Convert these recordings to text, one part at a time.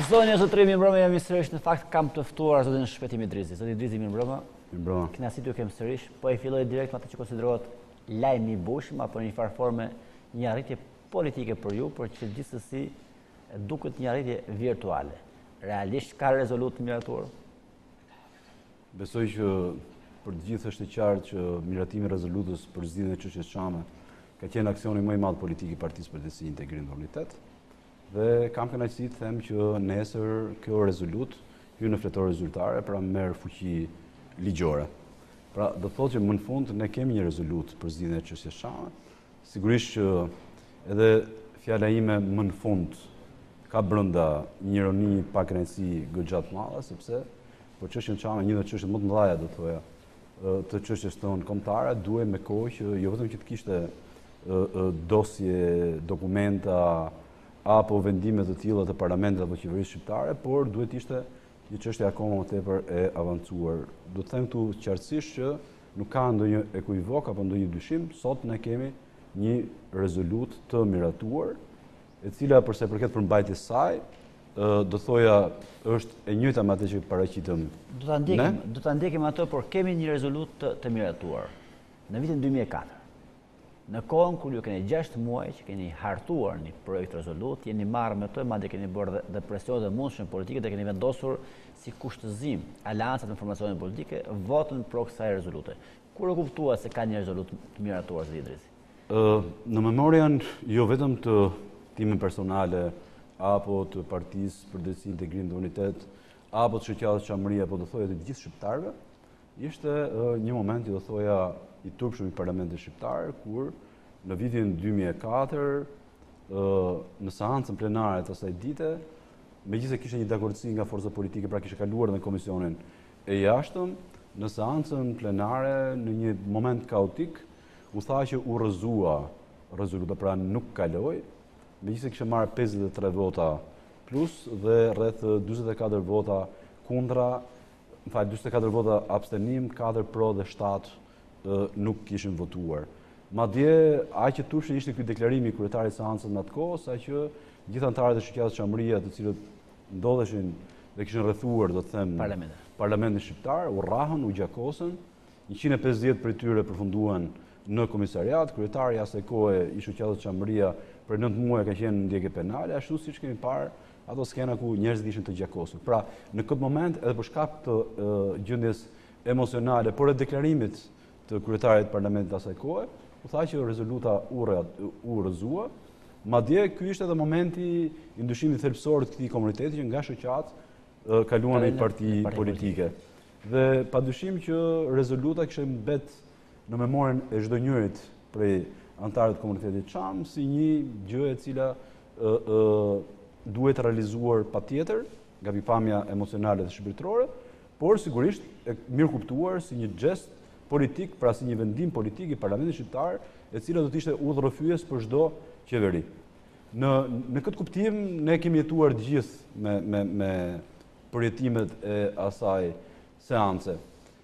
Zoni zotëri mirëmbrëma, jam i sërish, në fakt kam të ftuar zotin Shpeti Midrizi. Zoti Midrizi, mirëmbrëma. Mirëmbrëma. Kënaqësi t'ju kem sërish, po e filloj direkt me atë që konsiderohet lajm i bushëm apo në një farë forme një arritje politike për ju, por që gjithsesi duket një arritje virtuale. Realisht ka rezolut të miratuar? Besoj që për të gjithë është e qartë që miratimi i rezolutës për zgjidhjen e çështjes Çame ka qenë aksioni më i madh politik i Partisë për Drejtësi, Integrim dhe Unitet. Dhe kam kënaqësi të them që nesër kjo rezolutë hyn në fletore zyrtare, pra merr fuqi ligjore. Pra do të thotë që më në fund ne kemi një rezolutë për zgjidhjen e çështjes Çame. Sigurisht që edhe fjala ime më në fund ka brenda një ironi pa kënaqësi goxha të madhe, sepse po çështja Çame, një nga çështjet më të mëdha do të thoja të çështjes tonë kombëtare, duhet me kohë që jo vetëm që të kishte dosje, dokumenta apo vendime të tilla të parlamentit apo qeverisë shqiptare, por duhet ishte një çështje akoma më tepër e avancuar. Do të them këtu qartësisht që nuk ka ndonjë ekuivok apo ndonjë dyshim, sot ne kemi një rezolutë të miratuar, e cila përsa i përket përmbajtjes saj, do thoja është e njëjta me atë që paraqitëm. Do ta ndjekim atë, por kemi një rezolutë të miratuar në vitin 2004. Në kohën kur ju keni 6 muaj që keni hartuar një projekt rezolut, jeni marrë me të, madje keni bërë dhe presionet dhe mundshme politike dhe keni vendosur si kushtëzim aleancat në formacione politike votën pro kësaj rezolute. Kur e kuptua se ka një rezolut të miratuar, zoti Idrizi? Në memorian jo vetëm të time personale apo të Partisë për Drejtësi, Integrim dhe Unitet, apo të shoqatës Çamëria, apo do thoja të gjithë shqiptarëve, ishte një moment do thoja i turpshëm i parlamentit shqiptar, kur në vitin 2004, në seancën plenare të asaj dite, megjithëse kishte një dakordsi nga forca politike, pra kishte kaluar në komisionin e jashtëm, në seancën plenare, në një moment kaotik, u tha që u rrëzua rezoluta, pra nuk kaloi, megjithëse kishte marrë 53 vota plus dhe rreth 44 vota kundra, 44 vota abstenim, 4 pro dhe 7 nuk kishin votuar. Madje aq që turpshëm ishte ky deklarimi i kryetarit të seancës në atë kohë, sa që gjithë anëtarët e shoqatës Çamëria, të cilët ndodheshin dhe kishin rrethuar, do të them, parlamentin shqiptar, u rrahën, u gjakosën, 150 prej tyre përfunduan në komisariat, kryetari asaj kohe i shoqatës Çamëria për 9 muaj ka qenë në ndjekje penale, ashtu siç kemi parë ato skena ku njerëzit ishin të gjakosur. Pra, në këtë moment, edhe për shkak të gjendjes emocionale, por e deklarimit të kryetarit parlamentit asaj kohe, u tha që rezoluta u rrëzua. Madje ky ishte edhe momenti i ndryshimit thelbësor të këtij komuniteti që nga shoqatë kaluan në një parti politike. Dhe padyshim që rezoluta kishte mbet në memorien e çdo njërit prej anëtarëve të komunitetit Çam si një gjë e cila duhet realizuar patjetër nga pikpamja emocionale dhe shpirtërore, por sigurisht e mirë kuptuar si një gest politik, pra si një vendim politik i parlamentit shqiptar, e cila do të ishte udhërrëfyes për çdo qeveri. Në këtë kuptim ne kemi jetuar të gjithë me përjetimet e asaj seance.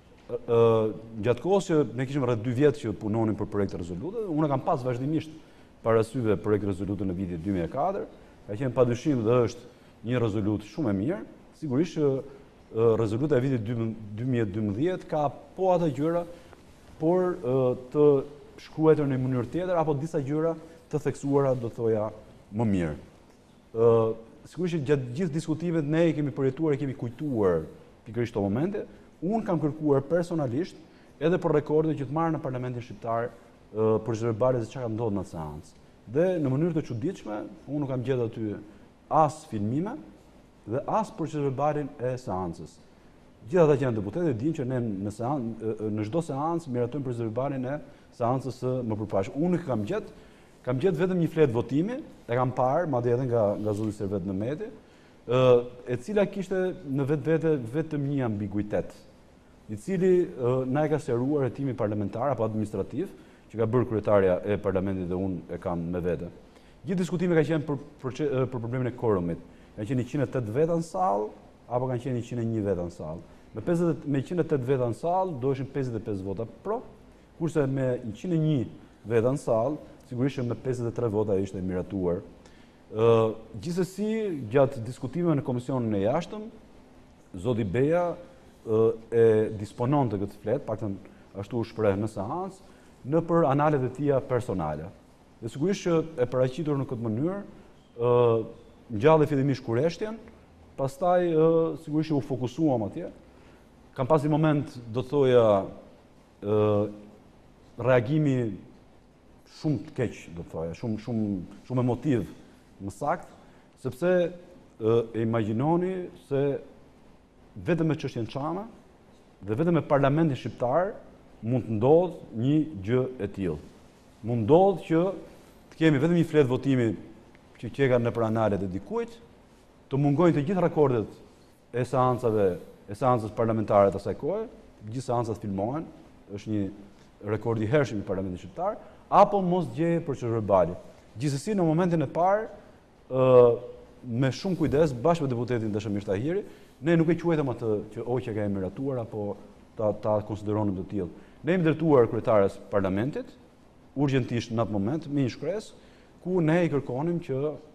Gjatë kohës që ne kishim rreth 2 vjet që punonin për projekt rezolute, unë kam pas vazhdimisht parasyve projekt rezolute në vitin 2004, ka qenë padyshim dhe është një rezolutë shumë e mirë. Sigurisht që rezoluta e vitit 2012 ka po ato gjëra, por të shkruar në mënyrë tjetër apo disa gjëra të theksuara, do thoja, më mirë. Sigurisht që gjatë gjithë diskutimeve ne i kemi përjetuar, kemi kujtuar pikërisht këto momente. Unë kam kërkuar personalisht edhe për rekorde që të marrë në parlamentin shqiptar për verbale se çka ka ndodhur në atë seancë. Dhe në mënyrë të çuditshme, unë nuk kam gjetur aty as filmime dhe as procedurin e seancës. Gjithë ata që janë deputetë dinë që ne në çdo seancë miratojmë procedurin e seancës së mëparshme. Unë nuk kam gjetë vetëm një fletë votimi, e kam parë, madje edhe nga zoti Servet në Meti, e cila kishte në vetvete vetëm një ambiguitet, i cili na e ka sqaruar hetimi parlamentar apo administrativ që ka bërë kryetaria e parlamentit dhe unë e kam me vete. Gjithë diskutimi ka qenë për problemin e quorumit. Kanë qenë 108 veta në sallë, apo kanë qenë 101 veta në sallë. Me 108 veta në sallë, do ishin 55 vota pro, kurse me 101 veta në sallë, sigurisht që me 53 vota ishte miratuar. Gjithsesi, gjatë diskutimeve në Komisionin e Jashtëm, zoti Beja e disponon të këtë fletë, paktën ashtu u shpreh në seancë, në për analet e tia personale. Dhe sigurisht që e paraqitur në këtë mënyrë, ngjalli fillimisht Kureshtjen, pastaj sigurisht që u fokusuam atje. Kam pasi moment, do të thoja, reagimi shumë të keq, do të thoja, shumë emotiv më sakt, sepse e imagjinoni se vetëm me çështjen Çama dhe vetëm me Parlamentin shqiptar mund të ndodhë një gjë e tillë. Mund ndodhë që të kemi vetëm një fletë votimi që qeka në pranalet e dikujt, të mungojnë të gjithë rakordet e seancës parlamentare të asaj kohe, gjithë seancat filmohen, është një rekord i hershëm i Parlamentit shqiptar, apo mos gjeje procedurë verbali. Gjithsesi në momentin e parë, me shumë kujdes, bashkë me deputetin Dashamir Tahiri, ne nuk e quajtëm atë që oqja ka emiratuar apo ta konsideronim të tillë. Ne jemi drejtuar kryetares Parlamentit, urgjentisht në atë moment, me një shkresë, ku ne i kërkonim që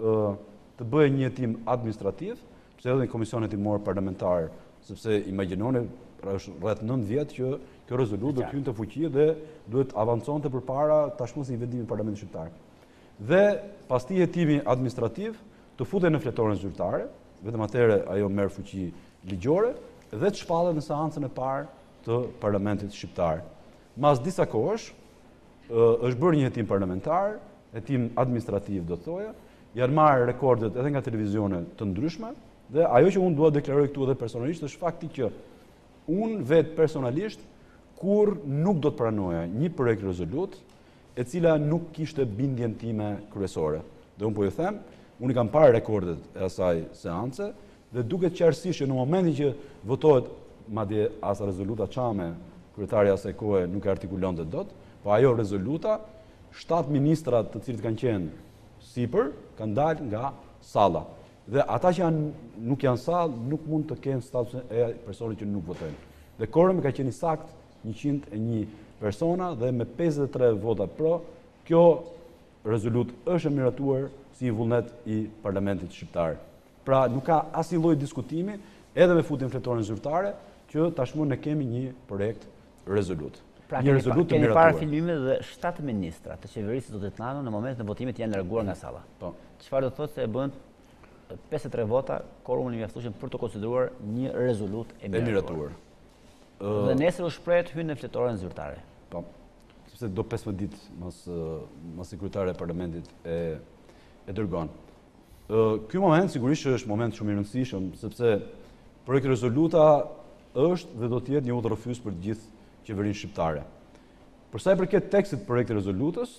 të bëjë një hetim administrativ, pse edhe në Komisionin Hetimor Parlamentar, sepse imagjinoni është rreth 9 vjet që kjo rezolutë do të hynte në fuqi dhe duhet avanconte përpara tashmë si vendimit Parlamentit shqiptar. Dhe pas këtij hetimi administrativ të futen në fletoren zyrtare, vetëm atëherë ajo merr fuqi ligjore dhe të shpallet në seancën e parë të Parlamentit shqiptar. Mas disa kohësh është bërë një hetim parlamentar, hetim administrativ do të thoja, janë marrë rekordet edhe nga televizione të ndryshme dhe ajo që unë dua deklaroj këtu edhe personalisht është fakti që unë vetë personalisht kur nuk do të pranoja një projekt rezolut e cila nuk kishte bindjen time kryesore. Dhe unë po ju them, unë i kam parë rekordet e asaj seance dhe duket qartësisht që në momentin që votohet madje as rezoluta Çame, kryetari asaj kohe nuk e artikulonte dot, po ajo rezoluta, 7 ministrat të cilët kanë qenë sipër, kanë dalë nga salla. Dhe ata që nuk janë sallë, nuk mund të kenë statusin e personit që nuk votojnë. Dhe korumi ka qenë sakt 101 persona dhe me 53 vota pro, kjo rezolut është miratuar si vullnet i Parlamentit shqiptar. Pra nuk ka asnjë lloj diskutimi, edhe me futjen fletoren zyrtare, që tashmë ne kemi një projekt rezolut. Pra një rezolut të keni miratuar. parë filmimet dhe 7 ministra të qeverisë do të tnano në momentin e votimit janë larguar nga salla. Po. Çfarë do të thotë se e bën 53 vota korumin i mjaftueshëm për të konsideruar një rezolut e miratuar. Dhe nesër u shprehet hyn në fletoren zyrtare. Po. Sepse do 15 ditë mas sekretari e Parlamentit e dërgon. Ky moment sigurisht është moment shumë i rëndësishëm sepse projekti rezoluta është dhe do të jetë një udhërrofyes për gjithë qeverinë shqiptare. Për sa i përket tekstit të projektit rezolutës,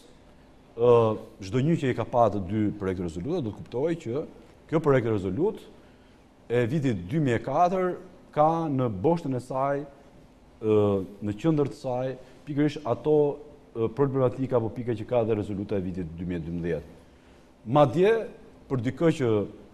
çdo një që i ka pasur të dy projekte rezoluta do të kuptojë që kjo projekt rezolut e vitit 2004 ka në boshtën e saj, në qendër të saj, pikërisht ato problematika apo pika që ka dhe rezoluta e vitit 2012. Madje për dikë që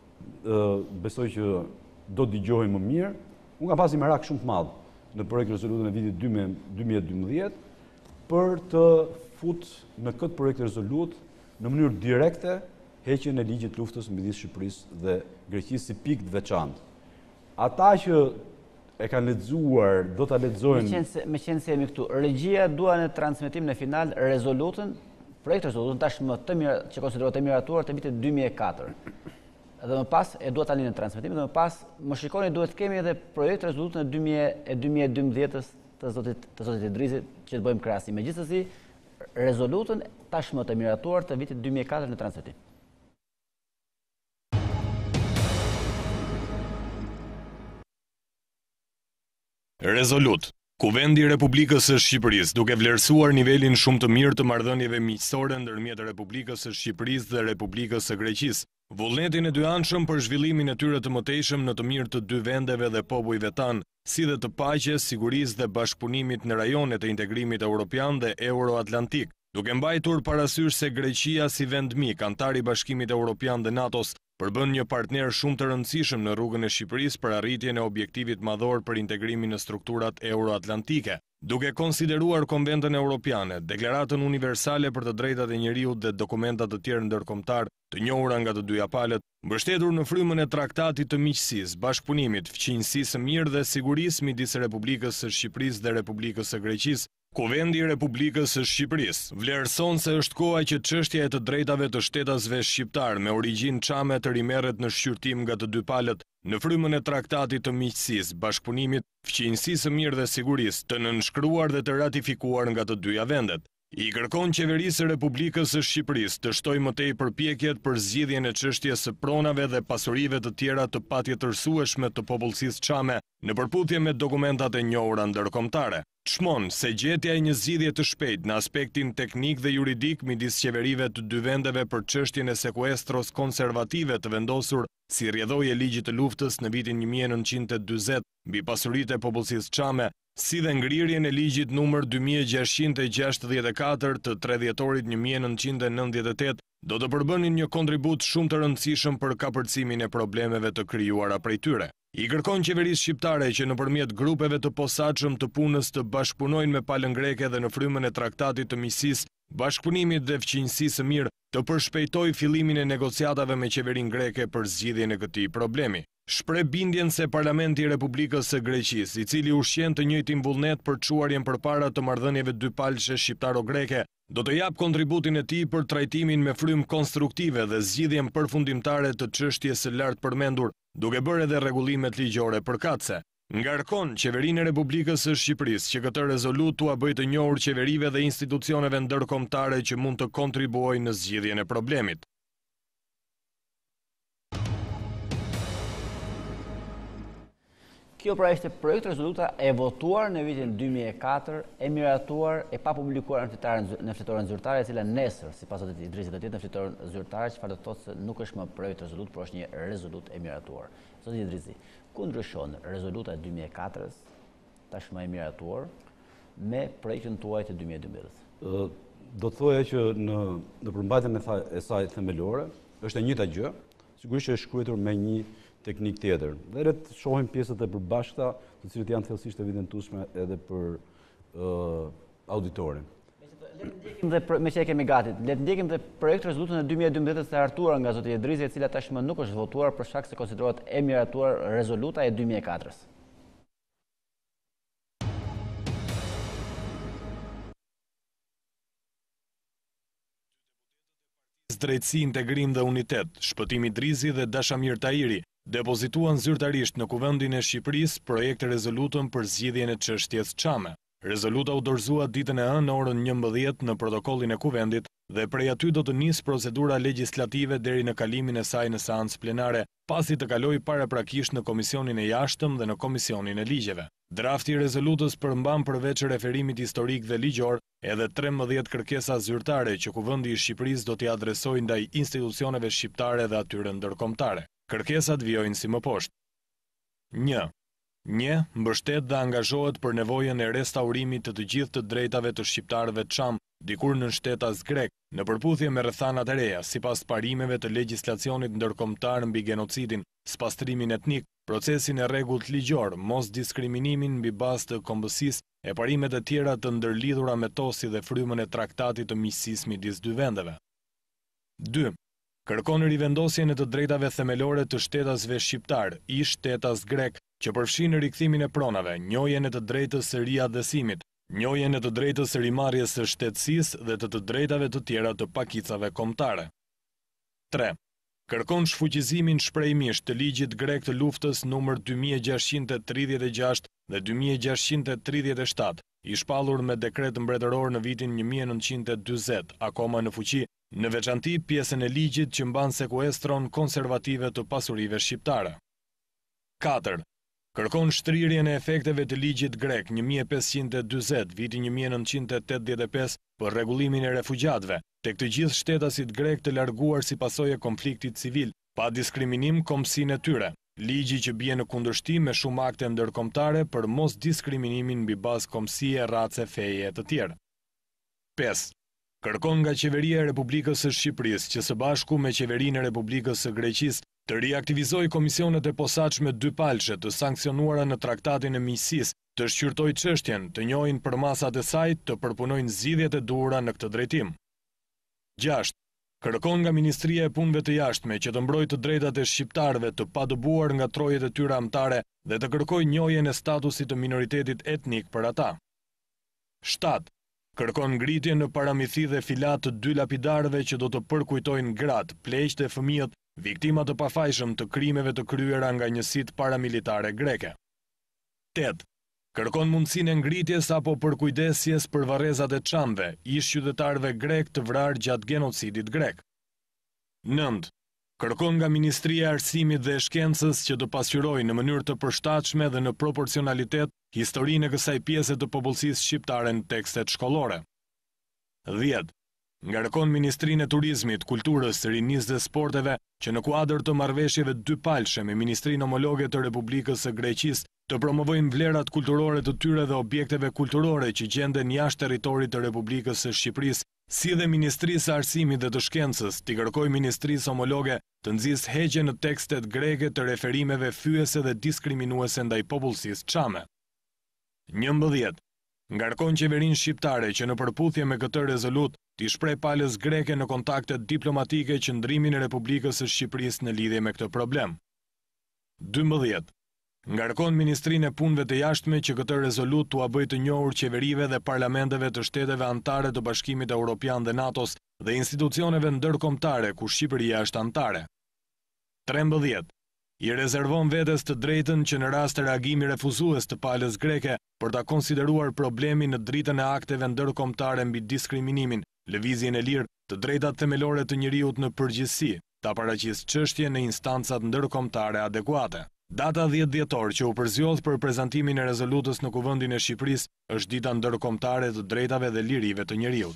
besoj që do të dëgjojë më mirë, unë kam pasur merak shumë të madh në projekt rezolutën e vitit 2012 për të fut në këtë projekt rezolut në mënyrë direkte heqjen e ligjit luftës midis Shqipërisë dhe Greqisë si pikë të veçantë. Ata që e kanë lexuar, do ta lexojnë. Me qenë se jemi këtu, regjia dua në transmetim në final rezolutën, projekt rezolutën tashmë që konsiderohet e miratuar të vitit 2004. Dhe më pas e dua tani në transmetim dhe më pas më shikoni duhet të kemi edhe projekt rezolutën e 2012-s të zotit Idrizit që të bëjmë krahasim. Megjithëse rezolutën tashmë të miratuar të vitit 2004 në transmetim. Rezolut. Kuvendi i Republikës së Shqipërisë, duke vlerësuar nivelin shumë të mirë të marrëdhënieve miqësore ndërmjet Republikës së Shqipërisë dhe Republikës së Greqisë, vullnetin e dyanshëm për zhvillimin e tyre të mëtejshëm në të mirë të dy vendeve dhe popujve tanë, si dhe të paqes, sigurisë dhe bashkëpunimit në rajonet e integrimit evropian dhe euroatlantik, duke mbajtur parasysh se Greqia si vend mik, antar i Bashkimit Evropian dhe NATO-s, përbën një partner shumë të rëndësishëm në rrugën e Shqipërisë për arritjen e objektivit madhor për integrimin në strukturat euroatlantike, duke konsideruar Konventën Europiane, Deklaratën Universale për të drejtat e njeriut dhe dokumentat të tjerë ndërkombëtar të njohura nga të dyja palët, mbështetur në frymën e traktatit të miqësisë, bashkëpunimit, fqinjësisë së mirë dhe sigurisë midis Republikës së Shqipërisë dhe Republikës së Greqisë, Kuvendi i Republikës së Shqipërisë vlerëson se është koha që çështja e të drejtave të shtetasve shqiptar me origjinë çame të rimerret në shqyrtim nga të dy palët në frymën e traktatit të miqësisë, bashkëpunimit, fqinjësisë së mirë dhe sigurisë, të nënshkruar dhe të ratifikuar nga të dyja vendet. I kërkon qeverisë së Republikës së Shqipërisë të shtojë më tej përpjekjet për zgjidhjen e çështjes së pronave dhe pasurive të tjera të patjetërsueshme të popullsisë çame në përputhje me dokumentat e njohura ndërkombëtare. Çmon se gjetja e një zgjidhje të shpejtë në aspektin teknik dhe juridik midis qeverive të dy vendeve për çështjen e sekuestros konservative të vendosur si rrjedhojë e ligjit të luftës në vitin 1940 mbi pasuritë e popullsisë çame, si dhe ngrirjen e ligjit numër 2664 të 3 dhjetorit 1998, do të përbënin një kontribut shumë të rëndësishëm për kapërcimin e problemeve të krijuara prej tyre. I kërkon qeverisë shqiptare që nëpërmjet grupeve të posaçëm të punës të bashkëpunojnë me palën greke dhe në frymën e traktatit të miqësisë, bashkëpunimit dhe fqinjësisë së mirë të përshpejtojë fillimin e negociatave me qeverinë greke për zgjidhjen e këtij problemi. Shpreh bindjen se Parlamenti i Republikës së Greqisë, i cili ushqen të njëjtin vullnet për çuarjen përpara të marrëdhënieve dypalëshe shqiptaro-greke, do të jap kontributin e tij për trajtimin me frymë konstruktive dhe zgjidhjen përfundimtare të çështjes së lartë përmendur, duke bërë edhe rregullimet ligjore përkatëse. Ngarkon qeverinë e Republikës së Shqipërisë që këtë rezolut t'ua bëjë të njohur qeverive dhe institucioneve ndërkombëtare që mund të kontribuojnë në zgjidhjen e problemit. Kjo pra ishte projekt rezoluta e votuar në vitin 2004, e miratuar e pa publikuar në fletoren zyrtare, e cila nesër, sipas zotit Idrisit, do të jetë në fletoren zyrtare, çfarë do të thotë se nuk është më projekt rezolut, por është një rezolut e miratuar. Zoti Idrisi, ku ndryshon rezoluta e 2004-s, tashmë e miratuar, me projektin tuaj të 2012? Do të thoja që në përmbajtjen e saj themelore është e njëjta gjë, sigurisht që është shkruar me një teknik tjetër. Dhe le të shohim pjesët e përbashkëta, të cilët janë thellësisht evidentueshme edhe për auditorin. Me që e kemi gati, le të ndjekim dhe projekt rezolutën e 2012 të hartuar nga zoti Idrizi, e cila tashmë nuk është votuar për shkak se konsiderohet e miratuar rezoluta e 2004-s. Drejtësi, Integrim dhe Unitet, Shpëtim Idrizi dhe Dashamir Tahiri depozituan zyrtarisht në Kuvendin e Shqipërisë projekt rezolutën për zgjidhjen e çështjes çame. Rezoluta u dorëzua ditën e hënë në orën 11 në protokollin e Kuvendit dhe prej aty do të nisë procedura legjislative deri në kalimin e saj në seancë plenare, pasi të kalojë paraprakisht në Komisionin e Jashtëm dhe në Komisionin e Ligjeve. Drafti i rezolutës përmban përveç referimit historik dhe ligjor edhe 13 kërkesa zyrtare që Kuvendi i Shqipërisë do t'i adresojë ndaj institucioneve shqiptare dhe atyre ndërkombëtare. Kërkesat vijojnë si më poshtë. 1. Mbështet dhe angazhohet për nevojën e restaurimit të gjithë të drejtave të shqiptarëve çam, dikur nën shtetas grek, në përputhje me rrethanat e reja, sipas parimeve të legjislacionit ndërkombëtar mbi genocidin, spastrimin etnik, procesin e rregullt ligjor, mos diskriminimin mbi bazë të kombësisë e parimet e tjera të ndërlidhura me tosi dhe frymën e traktatit të miqësisë midis dy vendeve. 2. Kërkon rivendosjen e të drejtave themelore të shtetasve shqiptar, ish shtetas grek, që përfshin rikthimin e pronave, njohjen e të drejtës së riadhesimit, njohjen e të drejtës së rimarrjes së shtetësisë dhe të drejtave të tjera të pakicave kombëtare. 3. Kërkon shfuqizimin shprehjimisht të ligjit grek të luftës numër 2636 dhe 2637, i shpallur me dekret mbretëror në vitin 1940, akoma në fuqi, në veçanti pjesën e ligjit që mban sekuestron konservative të pasurive shqiptare. 4. Kërkon shtrirjen e efekteve të ligjit grek 1540, vitin 1985, për rregullimin e refugjatëve, tek të gjithë shtetasit grek të larguar si pasojë e konfliktit civil, pa diskriminim kombësinë e tyre, ligji që bie në kundërshtim me shumë akte ndërkombëtare për mos diskriminimin mbi bazë kombësie, race, feje e të tjerë. 5. Kërkon nga qeveria e Republikës së Shqipërisë që së bashku me qeverinë e Republikës së Greqisë të riaktivizojë komisionet e posaçme dypalshe të sankcionuara në traktatin e miqësisë, të shqyrtojë çështjen, të njohin përmasat e saj, të përpunojnë zgjidhjet e duhura në këtë drejtim. 6. Kërkon nga Ministria e Punëve të Jashtme që të mbrojë të drejtat e shqiptarëve të padëbuar nga trojet e tyre anëtare dhe të kërkojë njohjen e statusit të minoritetit etnik për ata. 7. Kërkon ngritje në paramithi dhe filat të 2 lapidarëve që do të përkujtojnë gratë, pleqtë e fëmijët, viktima të pafajshëm të krimeve të kryera nga njësitë paramilitare greke. 8. Kërkon mundësinë e ngritjes apo përkujdesjes për varrezat e çamve, ish qytetarëve grek të vrarë gjatë genocidit grek. 9. Kërkon nga Ministria e Arsimit dhe e Shkencës që të pasqyrojë në mënyrë të përshtatshme dhe në proporcionalitet historinë e kësaj pjese të popullsisë shqiptare në tekstet shkollore. 10. Ngarkon Ministrinë e Turizmit, Kulturës, Rinisë dhe Sporteve që në kuadër të marrëveshjeve dypalshe me Ministrinë Homologe të Republikës së Greqisë të promovojnë vlerat kulturore të tyre dhe objekteve kulturore që gjenden jashtë territorit të Republikës së Shqipërisë, si dhe Ministrisë së Arsimit dhe të Shkencës t'i kërkojë Ministrisë Homologe të nxjisë heqje në tekstet greke të referimeve fyese dhe diskriminuese ndaj popullsisë çame. 11. Ngarkon qeverinë shqiptare që në përputhje me këtë rezolut t'i shpreh palës greke në kontaktet diplomatike qëndrimin e Republikës së Shqipërisë në lidhje me këtë problem. 12. Ngarkon Ministrinë e Punëve të Jashtme që këtë rezolut t'ua bëjë të njohur qeverive dhe parlamenteve të shteteve anëtare të Bashkimit Evropian dhe NATO-s dhe institucioneve ndërkombëtare ku Shqipëria është anëtare. 13. I rezervon vetes të drejtën që në rast të reagimi refuzues të palës greke për ta konsideruar problemin në dritën e akteve ndërkombëtare mbi diskriminimin, lëvizjen e lirë, të drejtat themelore të njeriut në përgjithësi, ta paraqisë çështjen në instancat ndërkombëtare adekuate. Data 10 dhjetor që u përzjodh për prezantimin e rezolutës në Kuvendin e Shqipërisë është dita ndërkombëtare të drejtave dhe lirive të njeriut.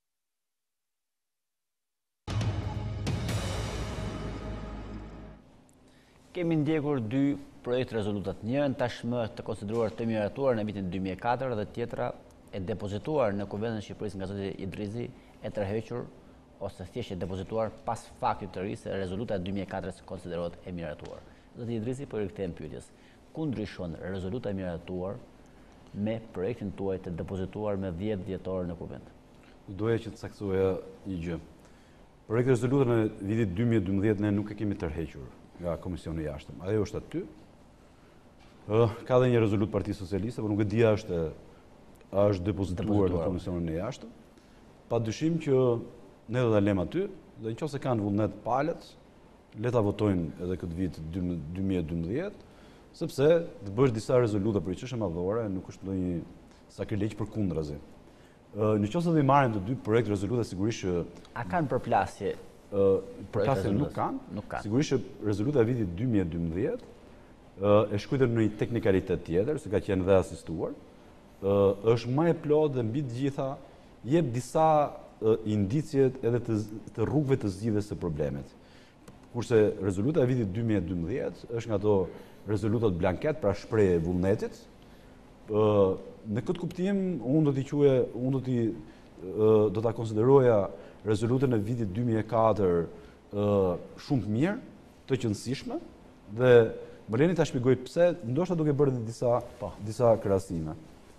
Kemi ndjekur 2 projekte rezolutat, njërën tashmë të konsideruar të miratuar në vitin 2004 dhe tjetra e depozituar në Kuvendin e Shqipërisë nga zoti Idrizi e tërhequr ose thjesht e depozituar pas faktit të ri se rezoluta e 2004 konsiderohet e miratuar. Zoti Idrizi, po i rikthehem pyetjes. Ku ndryshon rezoluta e miratuar me projektin tuaj të depozituar me 10 dhjetor në Kuvend? Doja që të saksoja një gjë. Projekti rezoluta në vitin 2012 ne nuk e kemi tërhequr nga Komisioni i Jashtëm. Ajo është aty. Ka dhe një rezolut Partisë Socialiste, por nuk e dia është depozituar në Komisionin e Jashtëm. Pa dyshim që ne do ta lëm aty, dhe nëse kanë vullnet palët, le ta votojnë edhe këtë vit 2012, sepse të bësh disa rezoluta për çështje madhore nuk është ndonjë sakrilegj përkundrazi. Nëse do i marrim të 2 projekte rezoluta, sigurisht që a kanë përplasje? Përplasje nuk kanë. Sigurisht që rezoluta e vitit 2012 e shkruar në një teknikalitet tjetër, se ka qenë dhe asistuar, është më e plotë dhe mbi të gjitha jep disa indicje edhe të rrugëve të zgjidhjes së problemit. Kurse rezoluta e vitit 2012 është nga ato rezolutat blanket, pra shprehje vullnetit. Në këtë kuptim unë do ta konsideroja rezolutën e vitit 2004 shumë mirë, të qëndësishme, dhe më leni ta shpjegoj pse, ndoshta duke bërë disa krahasime.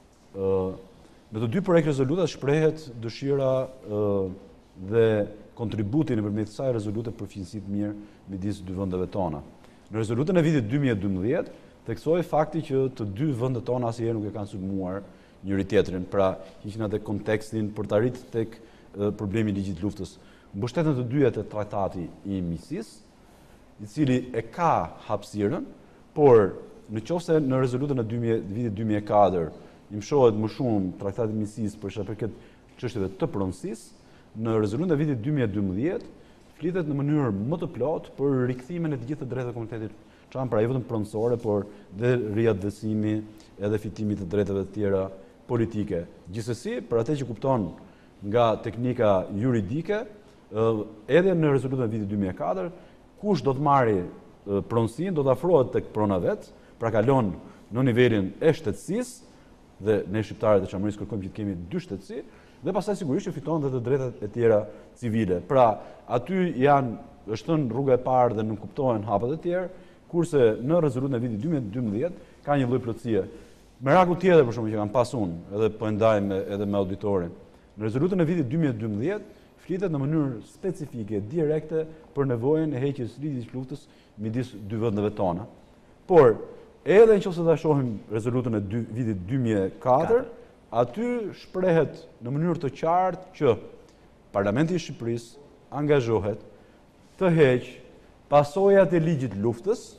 Në të 2 projekt rezolutat shprehet dëshira dhe kontributi nëpërmjet kësaj rezolute për fqinësi të mirë midis 2 vendeve tona. Në rezolutën e vitit 2012 theksoi fakti që të 2 vendet tona asnjëherë nuk e kanë sulmuar njëri tjetrin, pra hiqin atë kontekstin për të arritur tek problemi i ligjit luftës. Mbështeten të dyja te traktati i miqësisë, i cili e ka hapësirën, por nëse në rezolutën e vitit 2004 i mshohet më shumë traktati i miqësisë për sa i përket çështjeve të pronësisë, në rezolutën e vitit 2012 flitet në mënyrë më të plotë për rikthimin e të gjithë të drejtave të komunitetit çam, pra jo vetëm pronësore, por dhe riadhësimi edhe fitimi të drejtave të tjera politike. Gjithsesi, për atë që kupton nga teknika juridike, edhe në rezolutën e vitit 2004, kush do të marrë pronësinë do të afrohet tek prona vet, pra kalon në nivelin e shtetësisë, dhe ne shqiptarët e Çamërisë kërkojmë që të kemi 2 shtetësi, Dhe pastaj sigurisht që fiton dhe të drejtat e tjera civile. Pra, aty është thënë rruga e parë dhe nuk kuptohen hapat e tjerë, kurse në rezolutën e vitit 2012 ka një lloj plotësie. Meraku tjetër për shkak që kam pas unë, edhe po e ndaj edhe me auditorin. Në rezolutën e vitit 2012 flitet në mënyrë specifike, direkte për nevojën e heqjes lidhjes luftës midis dy vendeve tona. Por edhe nëse ta shohim rezolutën e vitit 2004, aty shprehet në mënyrë të qartë që Parlamenti i Shqipërisë angazhohet të heqë pasojat e ligjit luftës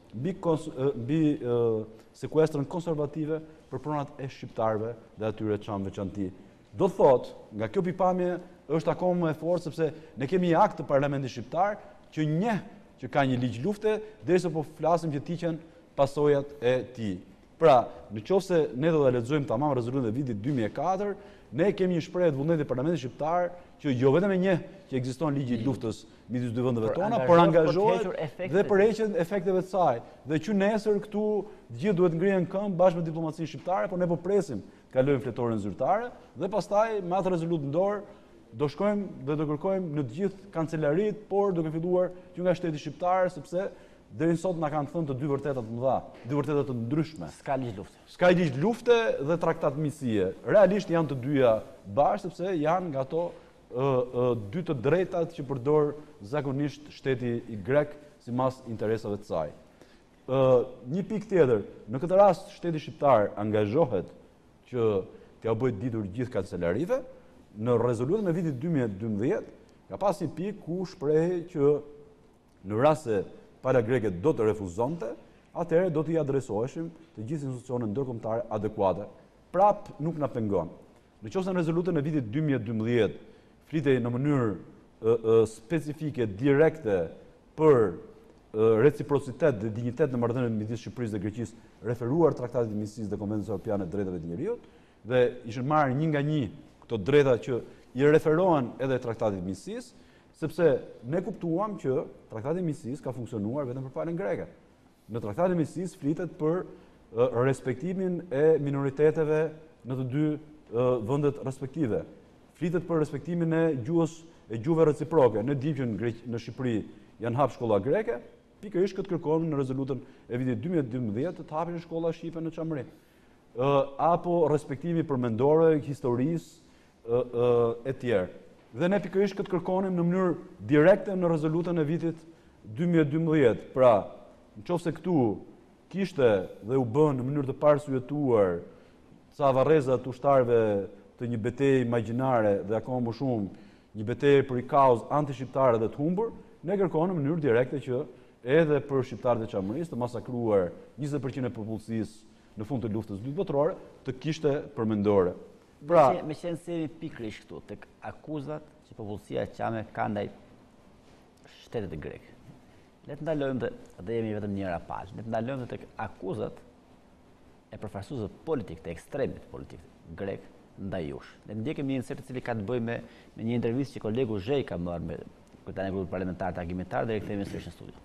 mbi sekuestrën konservative për pronat e shqiptarëve dhe atyre çam veçanti. Do thot, nga kjo pikpamje është akoma më e fortë sepse ne kemi një akt të Parlamentit shqiptar që njeh që ka një ligj lufte derisa po flasim që tiqen pasojat e tij. Pra, nëse ne do ta lexojmë tamam rezolutën e vitit 2004, ne kemi një shprehje të vullnetit të Parlamentit shqiptar që jo vetëm e njeh që ekziston ligji i luftës midis dy vendeve tona, por angazhohet dhe për heqjen e efekteve të saj. Dhe që nesër këtu gjithë duhet ngrihen këmbë bashkë me diplomacinë shqiptare, por ne po presim kalojmë fletoren zyrtare dhe pastaj me atë rezolutë në dorë do shkojmë dhe do kërkojmë në të gjithë kancelarit, por duke filluar që nga shteti shqiptar, sepse deri sot na kanë thënë të dy vërteta të mëdha, dy vërteta të ndryshme. Ska ligj lufte. Ska ligj lufte dhe traktat miqësie. Realisht janë të dyja bashkë sepse janë nga ato dy të drejtat që përdor zakonisht shteti i grek sipas interesave të saj. Një pikë tjetër, në këtë rast shteti shqiptar angazhohet që t'ia bëjë ditur gjithë kancelarive. Në rezolutën e vitit 2012 ka pas një pikë ku shprehej që në rast se pala greke do të refuzonte, atëherë do t'i adresoheshim të gjithë institucionet ndërkombëtare adekuate. Prap nuk na pengon. Nëse në rezolutën e vitit 2012 flitej në mënyrë specifike, direkte për reciprocitet dhe dinjitet në marrëdhënien midis Shqipërisë dhe Greqisë, referuar Traktatit të Miqësisë dhe Konvencionit Evropian të Drejtave të Njerëzit, dhe ishin marrë një nga një këto drejta që i referohen edhe Traktatit të Miqësisë, sepse ne kuptuam që Traktati i Miqësisë ka funksionuar vetëm për palën greke. Në Traktatin e Miqësisë flitet për respektimin e minoriteteve në të dy vendet respektive. Flitet për respektimin e gjuhëve reciproke. Ne dimë që në Shqipëri janë hap shkolla greke, pikërisht këtë kërkojmë në rezolutën e vitit 2012 të hapin shkolla shqipe në Çamri. Apo respektimi për mendorëve, historisë e tjerë. Dhe ne pikërisht këtë kërkonim në mënyrë direkte në rezolutën e vitit 2012. Pra, nëse këtu kishte dhe u bën në mënyrë të parsyetuar ca varreza të ushtarëve të një betejë imagjinare dhe akoma më shumë një betejë për i kauzë antishqiptare dhe të humbur, ne kërkonim në mënyrë direkte që edhe për shqiptarët e Çamërisë të masakruar 20% e popullsisë në fund të luftës dytë botërore të kishte përmendore. Pra, me qenë se jemi pikërisht këtu tek akuzat që popullsia çame ka ndaj shtetit grek. Le të ndalojmë dhe jemi vetëm njëra palë. Le të ndalojmë tek akuzat e përfaqësuesve politik të ekstremit politik grek ndaj jush. Ne ndjekim një insert i cili ka të bëjë me një intervistë që kolegu Zhej ka marrë me kryetarin e grupit parlamentar të argumentar dhe rikthehemi sërish në studio.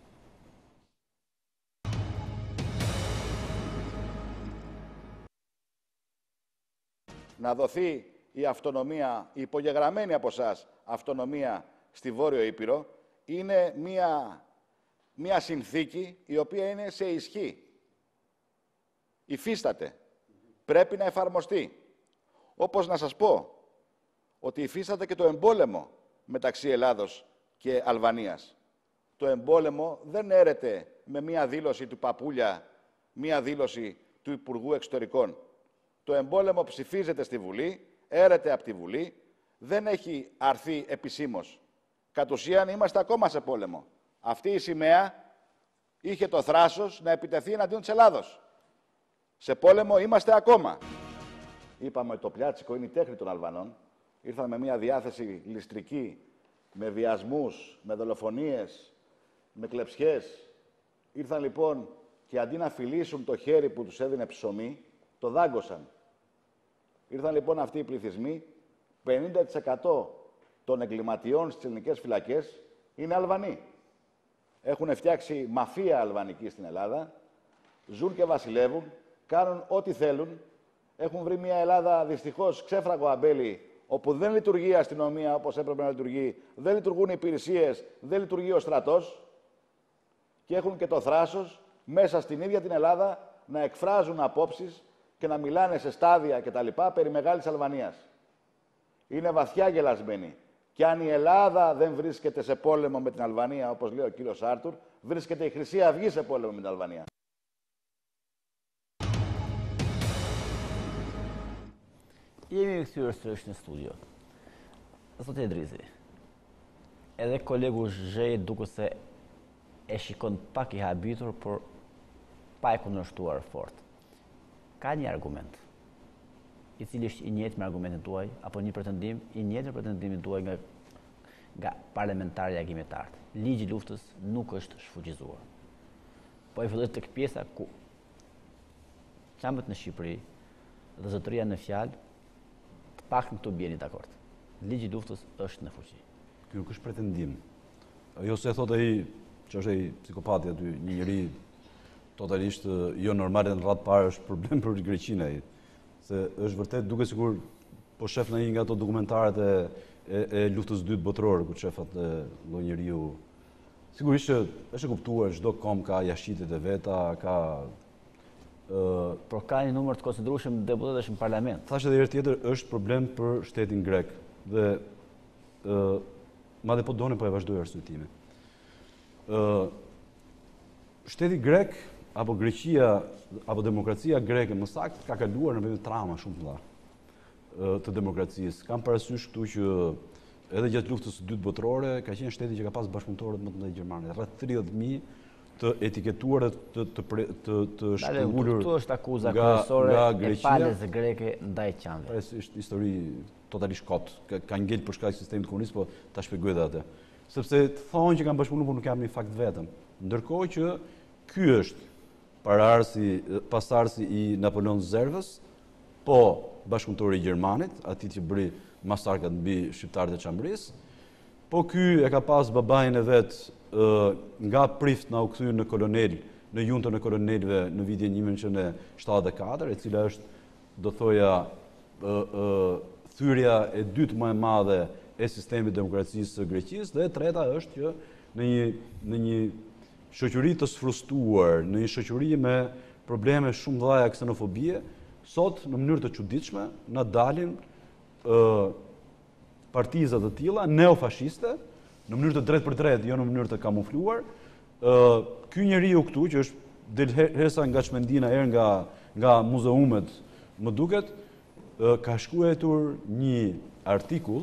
Να δοθεί η αυτονομία, η υπογεγραμμένη από εσάς αυτονομία στη Βόρειο Ήπειρο, είναι μια συνθήκη η οποία είναι σε ισχύ. Υφίσταται. Πρέπει να εφαρμοστεί. Όπως να σας πω ότι υφίσταται και το εμπόλεμο μεταξύ Ελλάδος και Αλβανίας. Το εμπόλεμο δεν έρεται με μια δήλωση του Παπούλια, μια δήλωση του Υπουργού Εξωτερικών. Το εμπόλεμο ψηφίζεται στη Βουλή, έρεται από τη Βουλή, δεν έχει αρθεί επισήμως. Κατ' ουσίαν είμαστε ακόμα σε πόλεμο. Αυτή η σημαία είχε το θράσος να επιτεθεί εναντίον της Ελλάδος. Σε πόλεμο είμαστε ακόμα. Είπαμε ότι το πλιάτσικο είναι η τέχνη των Αλβανών. Ήρθαν με μια διάθεση ληστρική, με βιασμούς, με δολοφονίες, με κλεψιές. Ήρθαν λοιπόν και αντί να φιλήσουν το χέρι που τους έδινε ψωμί, το δάγκωσαν. Ήρθαν λοιπόν αυτοί οι πληθυσμοί, 50% των εγκληματιών στις ελληνικές φυλακές είναι Αλβανοί. Έχουν φτιάξει μαφία αλβανική στην Ελλάδα, ζουν και βασιλεύουν, κάνουν ό,τι θέλουν. Έχουν βρει μια Ελλάδα δυστυχώς ξέφραγο αμπέλι όπου δεν λειτουργεί η αστυνομία όπως έπρεπε να λειτουργεί, δεν λειτουργούν οι υπηρεσίες, δεν λειτουργεί ο στρατός και έχουν και το θράσος μέσα στην ίδια την Ελλάδα να εκφράζουν απόψεις και να μιλάνε σε στάδια κτλ. Περί Μεγάλης Αλβανίας. Είναι βαθιά γελασμένοι. Και αν η Ελλάδα δεν βρίσκεται σε πόλεμο με την Αλβανία, όπως λέει ο κύριος Άρτουρ, βρίσκεται η Χρυσή Αυγή σε πόλεμο με την Αλβανία. Jemi kthyer sërish në studio. Zoti Edrizi, edhe kolegu Zhej duket se e shikon pak i habitur, por pa e kundërshtuar fort. Ka një argument, i cili është i njëjtë me argumentin tuaj, apo një pretendim i njëjtë me pretendimin tuaj nga parlamentarë jagimitarët. Ligji i luftës nuk është shfuqizuar. Po e filloj tek pjesa ku qambët në Shqipëri dhe zotëria në fjalë, të paktën këtu bjeni dakord. Ligji i luftës është në fuqi. Ky nuk është pretendim. Jo se thot ai që është ai psikopati aty, një njeri totalisht jo normal në radhë parë është problem për Greqinë ai. Se është vërtet duke sigur po shef në një nga ato dokumentarët e luftës dytë botërore ku shefat lloj njeriu. Sigurisht që është e kuptuar, çdo kom ka jashtësitë e veta, ka por ka një numër të konsiderueshëm deputetësh në parlament. Thash edhe herë tjetër, është problem për shtetin grek dhe madje po doni po e vazhdoj arsyetimin. Shteti grek apo Greqia apo demokracia greke më saktë ka kaluar në një trauma shumë të madhe të demokracisë. Kam parasysh këtu që edhe gjatë luftës së dytë botërore ka qenë shteti që ka pas bashkëpunëtorët më të mëdhenj gjermanë, rreth 30.000 të etiketuar të shkëmbulur. Këtu është akuza kryesore e palës greke ndaj qanëve. Është histori totalisht kot. Ka ngel për shkak të sistemit komunist, po ta shpjegoj edhe atë. Sepse thonë që kanë bashkëpunuar, por nuk kanë një fakt vetëm. Ndërkohë që ky është pasardhësi i Napoleon Zervës, po bashkëpunëtori i Gjermanit, atij që bëri masakrat mbi shqiptarët e Çambrisë, po ky e ka pas babain e vet nga prift na u kthyer në kolonel, në juntën e kolonelëve në vitin 1974, e cila është, do thoja, thyrja e dytë më e madhe e sistemit demokracisë së Greqisë, dhe e treta është që në një shoqëri të sfrustuar, në një shoqëri me probleme shumë dhaja ksenofobie, sot në mënyrë të çuditshme na dalin partizat të tilla neofashiste, në mënyrë të drejtë për drejtë, jo në mënyrë të kamufluar. Ky njeriu këtu që është del hersa nga Çmendina, nga muzeumet, më duket, ka shkruar një artikull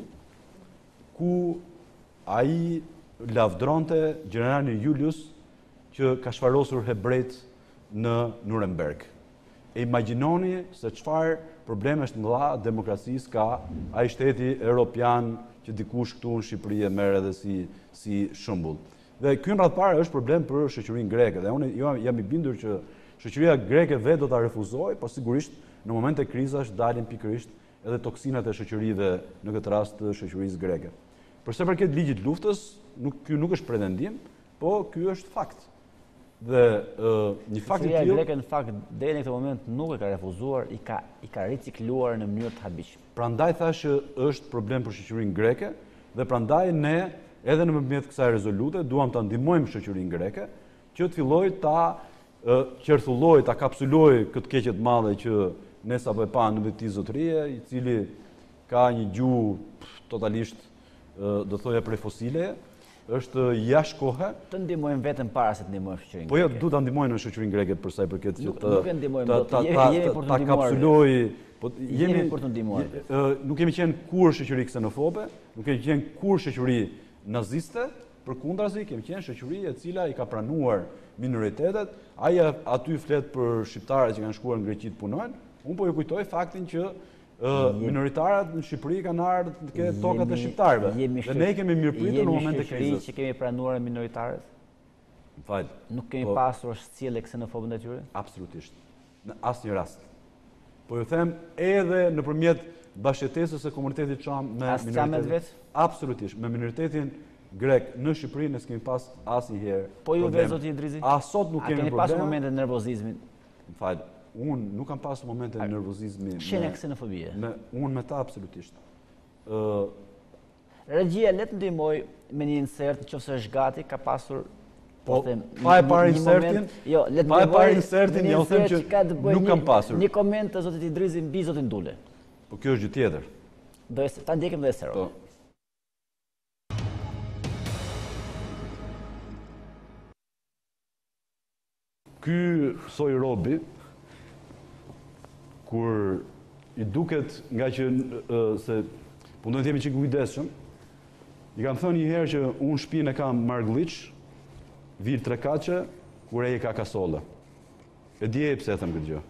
ku ai lavdronte generalin Julius që ka shfarosur hebrejt në Nuremberg. E imagjinoni se çfarë problemesh të mëdha demokracisë ka ai shteti europian që dikush këtu në Shqipëri e merr edhe si shembull. Dhe ky në radhë parë është problem për shoqërinë greke. Dhe unë jam i bindur që shoqëria greke vetë do ta refuzojë, por sigurisht në momente krizash dalin pikërisht edhe toksinat e shoqërive, në këtë rast të shoqërisë greke. Për sa përket ligjit të luftës, ky nuk është pretendim, po ky është fakt. Dhe një fakt i tillë, shoqëria greke në fakt deri në këtë moment nuk e ka refuzuar, i ka ricikluar në mënyrë të habishme. Prandaj thashë është problem për shoqërinë greke dhe prandaj ne edhe nëpërmjet kësaj rezolute duam ta ndihmojmë shoqërinë greke që të fillojë ta qerthullojë, ta kapsulojë këtë keqje të madhe që ne sapo e pa në vetë zotërie, i cili ka një gjuhë totalisht do thoya prej fosile, është jashtë kohe. Të ndihmojmë vetëm para se të ndihmojmë shoqërinë greke. Po jo, du ta ndihmojmë në shoqërinë greke për sa i përket që nuk e ndihmojmë dot. Ta kapsulojë, po jemi për të ndihmuar. Nuk kemi qenë kur shoqëri ksenofobe, nuk kemi qenë kur shoqëri naziste, përkundrazi kemi qenë shoqëri e cila i ka pranuar minoritetet. Ai aty flet për shqiptarët që kanë shkuar në Greqi të punojnë. Unë po ju kujtoj faktin që minoritarët në Shqipëri kanë ardhur të ketë tokat e shqiptarëve. Dhe ne kemi mirëpritur në momente të krizës. Që kemi pranuar minoritarët? M'fal. Nuk kemi pasur sjellje ksenofobe ndaj tyre? Absolutisht. Në asnjë rast. Po ju them edhe nëpërmjet bashkëtesës së komunitetit çam me minoritetet. Absolutisht, me minoritetin grek në Shqipëri ne s'kemi pas asnjëherë. Po ju vetë zoti Idrizi? Sot nuk kemi probleme. A keni pasur momente nervozizmi? M'fal. Unë nuk kam pasur momente nervozizmi. Shenja ksenofobie. Unë me ta absolutisht. Regjia le të ndihmoj me një insert nëse është gati, ka pasur pa e parë insertin, ja u them që nuk kam pasur. Një koment të zotit Idrizi mbi zotin Dule. Po kjo është gjë tjetër. Ta ndjekim dhe sero. Ky soi robi, kur i duket nga që se punojnë të jemi që kujdesshëm, i kam thënë një herë që unë shtëpinë e kam Margulliç, vir 3 kaçe, kur ai ka kasolle. E di pse e them këtë gjë.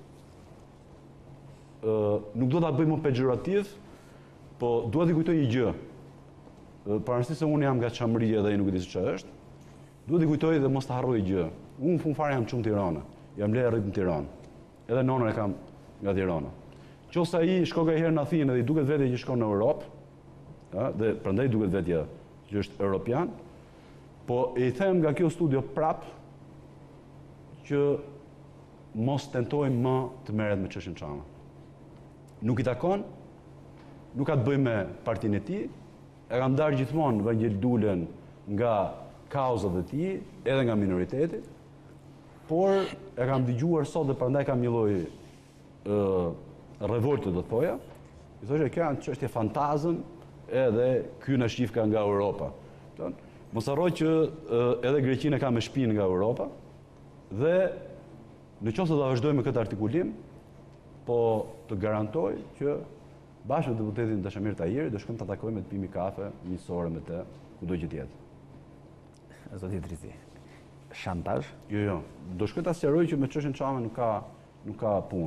Nuk do ta bëj më pejorativ, po dua t'i kujtoj një gjë. Pavarësisht se unë jam nga Çamëria dhe ai nuk e di se ç'është është, dua t'i kujtoj dhe mos ta harroj gjë. Unë fund fare jam çum Tirana. Jam lehtë rrit në Tiranë. Edhe nonën e kam nga Tirana. Qofse ai shkon nga herë në Athinë dhe i duket vetë që shkon në Europë, dhe prandaj duket vetja që është europian, po i them nga kjo studio prap që mos tentojmë më të merret me çështjen Çama. Nuk i takon, nuk ka të bëjë me partinë e tij, e ka ndarë gjithmonë Vangjel Dulen nga kauzat e tij, edhe nga minoriteti, por e kam dëgjuar sot dhe prandaj kam një lloj revolte do të thoja. I thoshte kjo janë çështje fantazëm, edhe ky na shif ka nga Europa. Mos harroj që edhe Greqinë ka me shpinë nga Europa dhe nëse do vazhdojmë me këtë artikulim, po të garantoj që bashkë me deputetin Dashamir Tahiri do shkojmë ta takojmë të pimi kafe njësore me të kudo që të jetë. Zoti Idrizi. Shantazh? Jo. Do shkoj ta sqaroj që me çështjen Çama nuk ka punë.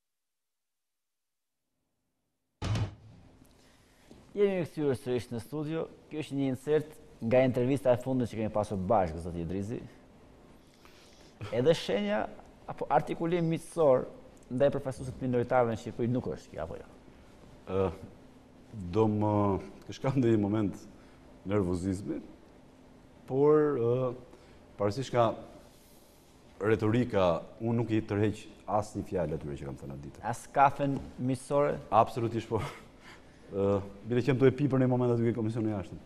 Jemi kthyer sërish në studio. Kjo është një insert nga intervista e fundit që kemi pasur bashkë zoti Idrizi. Edhe shenja apo artikulim miqësor ndaj përfaqësuesit minoritarëve në Shqipëri nuk është kjo apo jo? Do më këshkam në një moment nervozizmi, por pavarësisht nga retorika, unë nuk i tërheq asnjë fjalë atyre që kam thënë atë ditë. As kafen miqësore? Absolutisht po. Bile qem të e pi për një moment aty ke komisioni i jashtëm.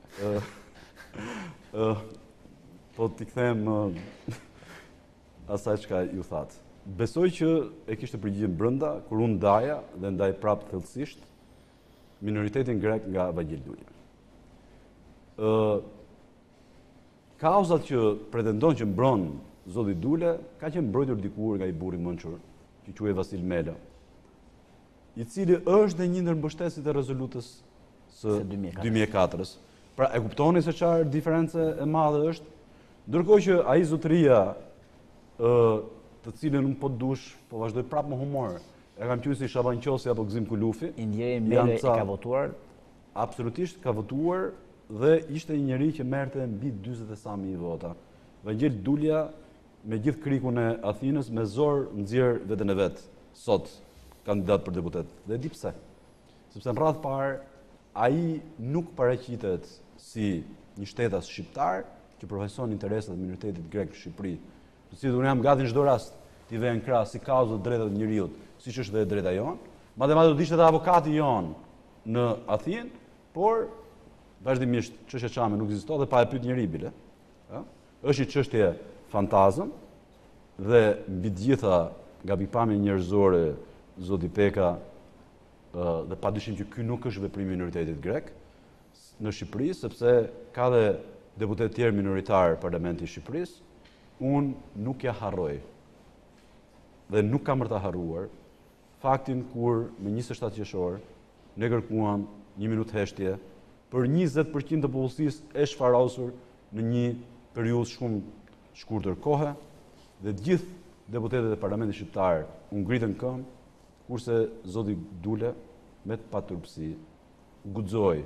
Po t'i kthem asaj çka ju thatë. Besoj që e kishte përgjigjen brenda, kur unë ndaja dhe ndaj prapë thellësisht minoritetin grek nga Vangjel Duli. Kauzat që pretendon që mbron zoti Dule ka qenë mbrojtur dikur nga i burri mençur, që quhej Vasil Mela, i cili është dhe një ndër mbështetësit e rezolutës së 2004-s. Pra e kuptoni se çfarë diferencë e madhe është, ndërkohë që ai zotëria të cilën unë po dush, po vazhdoj prapë me humor. E kam qenë si Shaban Qosi apo Gzim Kulufi. Indjeri Mele e ka votuar? Absolutisht ka votuar dhe ishte një njeri që merrte mbi 40 e sa mijë vota. Vangjel Dulja me gjithë krikun e Athinës me zor nxjerr veten e vet sot kandidat për deputet. Dhe di pse. Sepse në radhë parë ai nuk paraqitet si një shtetas shqiptar që përfaqëson interesat e minoritetit grek në Shqipëri. Si unë jam gati në çdo rast t'i vë në krah si kauzë drejtat e njeriut, siç është dhe drejta jon. Madje do të ishte edhe avokati jon në Athinë, por vazhdimisht çështja Çame nuk ekziston dhe pa e pyet njëri bile. Është një çështje fantazëm dhe mbi të gjitha gabipamje njerëzore zoti Peka dhe padyshim që ky nuk është veprim i minoritetit grek në Shqipëri, sepse ka dhe deputet tjerë minoritar parlamenti i Shqipërisë. Unë nuk ja harroj dhe nuk kam për ta harruar faktin kur me 27 qershor ne kërkuam 1 minutë heshtje për 20% të popullsisë e shfarosur në një periudhë shumë shkurtër kohe dhe gjithë deputetët e parlamentit shqiptar u ngritën këmbë, kurse zoti Dule me të paturpsi guxoi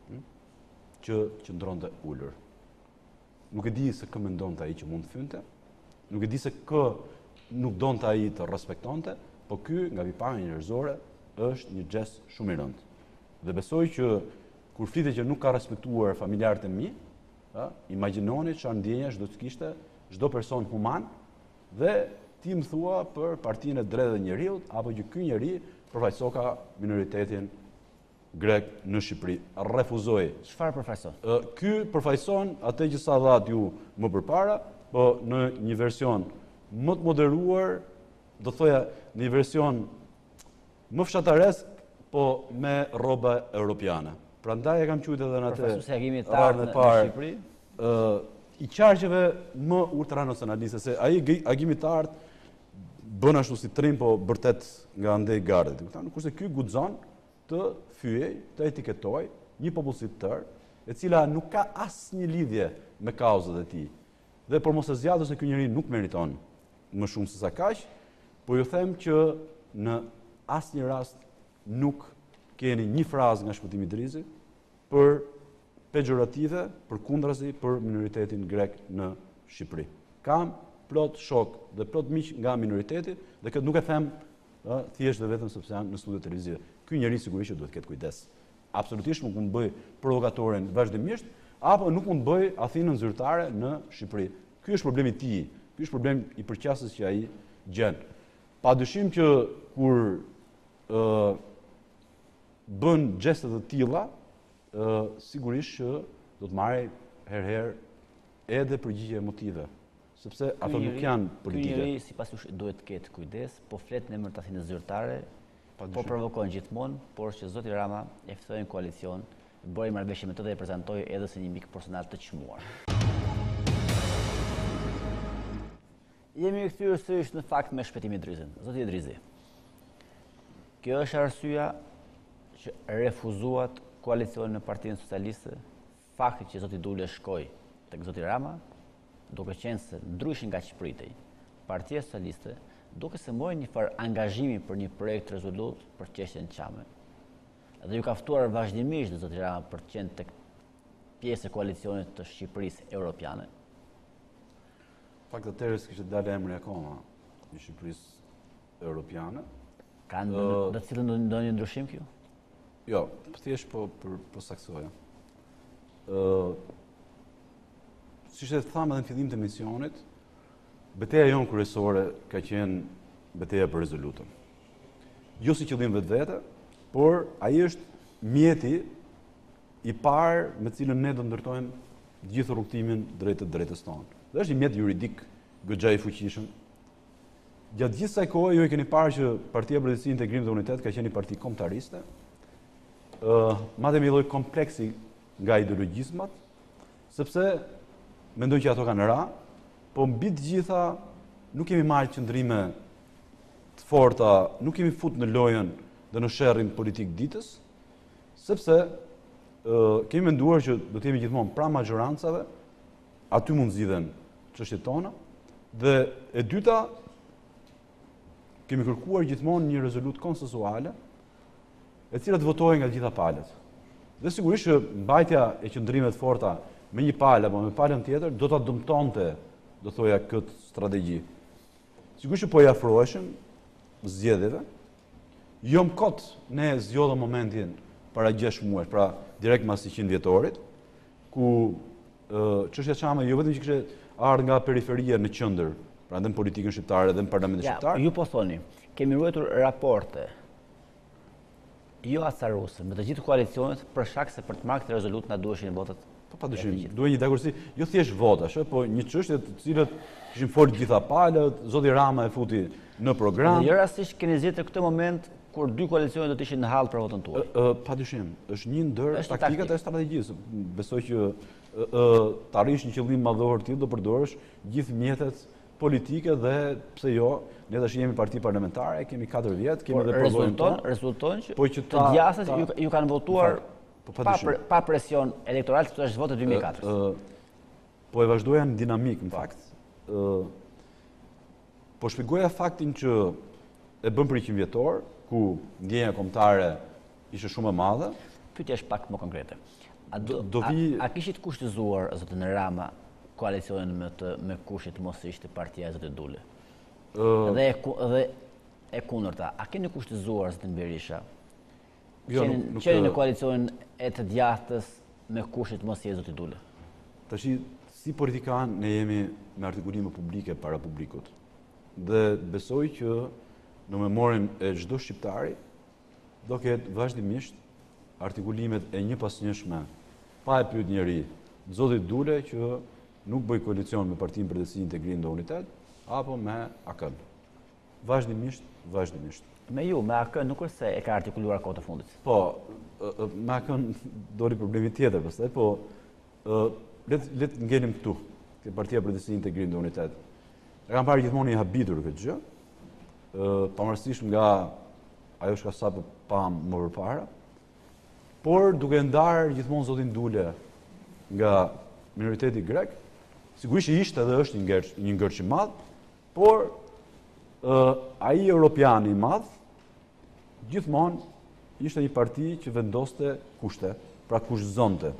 që qëndronte ulur. Nuk e di se kë mendonte ai që mund të fynte, nuk e di se kë nuk donte ai të respektonte, po ky nga vipamja njerëzore është një gest shumë i rëndë. Dhe besoj që kur flitet që nuk ka respektuar familjarët e mi, imagjinoni çfarë ndjenjash do të kishte çdo person human dhe ti më thua për partinë e drejtave të njeriut apo që ky njeri përfaqësoka minoritetin grek në Shqipëri. Refuzoi. Çfarë përfaqëson? Ky përfaqëson atë që sa dhat ju më përpara, po në një version më të moderuar, do thoja në një version më fshataresk, po me rroba europiane. Prandaj e kam quajtur edhe në atë Përfaqësuesi agimit të ardhmë në Shqipëri. I qarqeve më ultranacionaliste, se ai agimi të ardhmë bën ashtu si trim, po bërtet nga andej gardit. Kurse ky guxon të fyej, të etiketoj një popullsi të tërë, e cila nuk ka asnjë lidhje me kauzat e tij. Dhe për mos e zgjatur se ky njeri nuk meriton më shumë se sa kaq, po ju them që në asnjë rast nuk keni një frazë nga Shpëtimi Drizi për pejorative, për kundrazi për minoritetin grek në Shqipëri. Kam plot shok dhe plot miq nga minoriteti dhe këtë nuk e them thjesht dhe vetëm sepse janë në studio televizive. Ky njeri sigurisht duhet të ketë kujdes. Absolutisht nuk mund të bëj provokatoren vazhdimisht, apo nuk mund të bëj Athinën zyrtare në Shqipëri. Ky është problemi i tij. Ky është problem i përqasjes që ai gjen. Padyshim që kur bën gjeste të tilla, sigurisht që do të marrë herëherë edhe përgjigje emotive, sepse ato nuk janë politike. Ky njeri sipas jush duhet të ketë kujdes, po flet në emër të Athinës zyrtare, po provokojnë gjithmonë, por që zoti Rama e ftoi në koalicion, bëri marrëveshje me të dhe e prezantoi edhe si një mik personal të çmuar. Jemi kthyer sërish në fakt me Shpëtimin Drizin. Zoti Drizi, kjo është arsyeja që refuzuat koalicioni në Partinë Socialiste, fakti që zoti Dule shkoi tek zoti Rama, duke qenë se ndryshe nga që pritej, Partia Socialiste duke se mori një farë angazhimi për një projekt rezolut për çështjen Çame. Dhe ju ka ftuar vazhdimisht zoti Rama për të qenë tek pjesë e koalicionit të Shqipërisë Europiane. Fakt atëherë s'kishte dalë emri akoma i Shqipërisë Europiane. Ka do të cilën ndonjë ndryshim kjo? Jo, thjesht po për saksoja. Siç e thamë edhe në fillim të misionit, betejë jonë kryesore ka qenë betejë për rezolutën. Jo si qëllim vetvete, por ai është mjeti i parë me cilën ne do ndërtojmë gjithë rrugtimin drejt të drejtës tonë. Dhe është një mjet juridik goxha i fuqishëm. Gjatë gjithë kësaj kohe ju e keni parë që Partia për Drejtësi, Integrim dhe Unitet ka qenë një parti kombëtariste. Madje me lloj kompleksi nga ideologjizmat, sepse mendoj që ato kanë ra, po mbi të gjitha nuk kemi marrë qëndrime të forta, nuk kemi fut në lojën dhe në sherrin politik ditës, sepse kemi menduar që do të jemi gjithmonë pra majorancave, aty mund zgjidhen çështjet tona, dhe e dyta kemi kërkuar gjithmonë një rezolut konsensuale, e cila të votojë nga gjitha palët. Dhe sigurisht që mbajtja e qëndrimeve të forta me një palë apo me palën tjetër do ta dëmtonte, do thoja, këtë strategji. Sigurisht që po i afroheshim zgjedhjeve. Jo më kot ne zgjodhëm momentin para 6 muajsh, pra direkt pas 100 vjetorit, ku çështja Çame jo vetëm që kishte ardhur nga periferia në qendër, pra edhe në politikën shqiptare dhe në parlamentin shqiptar. Ju po thoni, kemi ruajtur raporte jo acaruse me të gjithë koalicionet për shkak se për të marrë këtë rezolut na duheshin votat. Po padyshim, duhet një dakordsi, jo thjesht votash, po një çështje të cilët kishin folë gjitha palët, zoti Rama e futi në program. Dhe jo rastisht keni zgjedhur këtë moment kur dy koalicionet do të ishin në hall për votën tuaj. Padyshim, është një ndër taktikat e strategjisë. Besoj që të arrish një qëllim madhor të tillë do përdorësh gjithë mjetet politike dhe pse jo, ne tash jemi parti parlamentare, kemi 4 vjet, kemi edhe provojën tonë. Rezulton që të djasët ju kanë votuar pa presion elektoral, që është votë 2004. Po e vazhdoja në dinamik, në fakt. Po shpjegoja faktin që e bën për 100 vjetor, ku ndjenja kombëtare ishte shumë e madhe. Pyetja është pak më konkrete. A kishit kushtëzuar zotin Rama koalicionin me kushtet mos ishte partia e zotit Dule? Dhe e kundërta, a keni kushtëzuar zotin Berisha? Qenë në koalicionin e të djathtës me kushtet mos ishte zotit Dule? Tash si politikan ne jemi me artikulime publike para publikut. Dhe besoj që në memorin e çdo shqiptari do ketë vazhdimisht artikulimet e një pas njëshme, pa e pyet njëri, zoti Dule që nuk bëj koalicion me Partinë për Drejtësi, Integrim dhe Unitet, apo me AKN. Vazhdimisht. Me ju, me AKN nuk është se e ka artikuluar kohë të fundit. Po, me AKN doli problemi tjetër, pastaj, po let ngelim këtu, ke Partia për Drejtësi, Integrim dhe Unitet. E kam parë gjithmonë i habitur këtë gjë, pavarësisht nga ajo shka sapo pam më përpara, por duke ndarë gjithmonë zotin Dule nga minoriteti grek, sigurisht ishte dhe është një ngërç i madh, por ai europian i madh gjithmonë ishte një parti që vendoste kushte, pra kushtëzonte.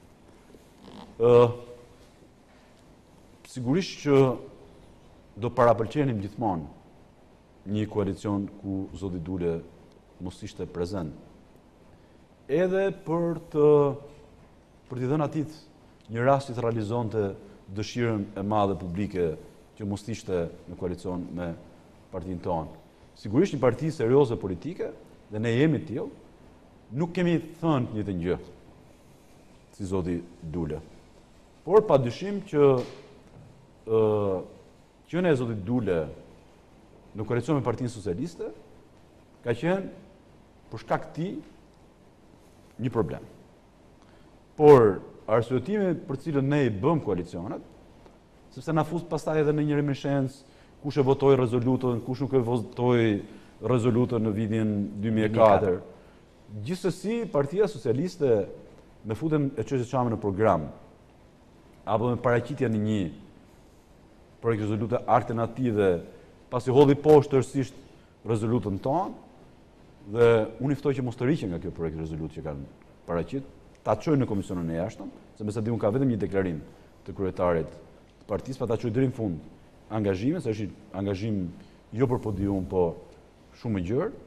Sigurisht që do parapëlqenim gjithmonë një koalicion ku zoti Dule mos ishte prezent. Edhe për t'i dhënë atit një rast që të realizonte dëshirën e madhe publike që mos ishte në koalicion me partinë tonë. Sigurisht një parti serioze politike, dhe ne jemi tillë, nuk kemi thënë njëjtën gjë si zoti Dule. Por padyshim që qenia e zotit Dule në koalicion me Partinë Socialiste ka qenë për shkak të tij një problem. Por arsyetimi për cilën ne i bëm koalicionet, sepse na fut pastaj edhe në një reminiscencë kush e votoi rezolutën, kush nuk e votoi rezolutën në vitin 2004. Gjithsesi, Partia Socialiste me futën e çështës çame në program, apo me paraqitjen e një projekt rezolute alternative, pasi hodhi poshtë tërësisht rezolutën tonë, dhe unë i ftoj që mos të riqen nga kjo projekt rezolutë që kanë paraqit, ta çojnë në komisionin e jashtëm, se me sa di unë ka vetëm një deklarim të kryetarit të partisë, pa ta çojë deri në fund angazhimin, se është angazhim jo për podium, po shumë i gjerë.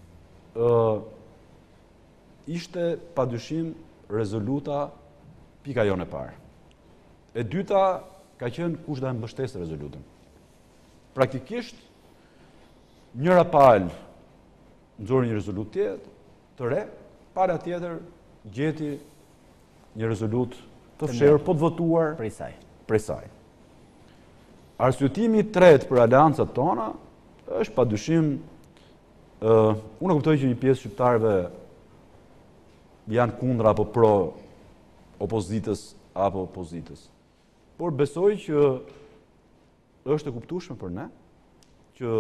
Ishte padyshim rezoluta pika jone e parë. E dyta ka qenë kush do të mbështesë rezolutën. Praktikisht njëra palë nxori një rezolutë tjetër, të re, para tjetër gjeti një rezolutë të fshehur, po të votuar prej saj. Arsyetimi i tretë për aleancat tona është padyshim, unë kuptoj që një pjesë shqiptarëve janë kundër apo pro opozitës apo opozitës. Por besoj që është e kuptueshme për ne që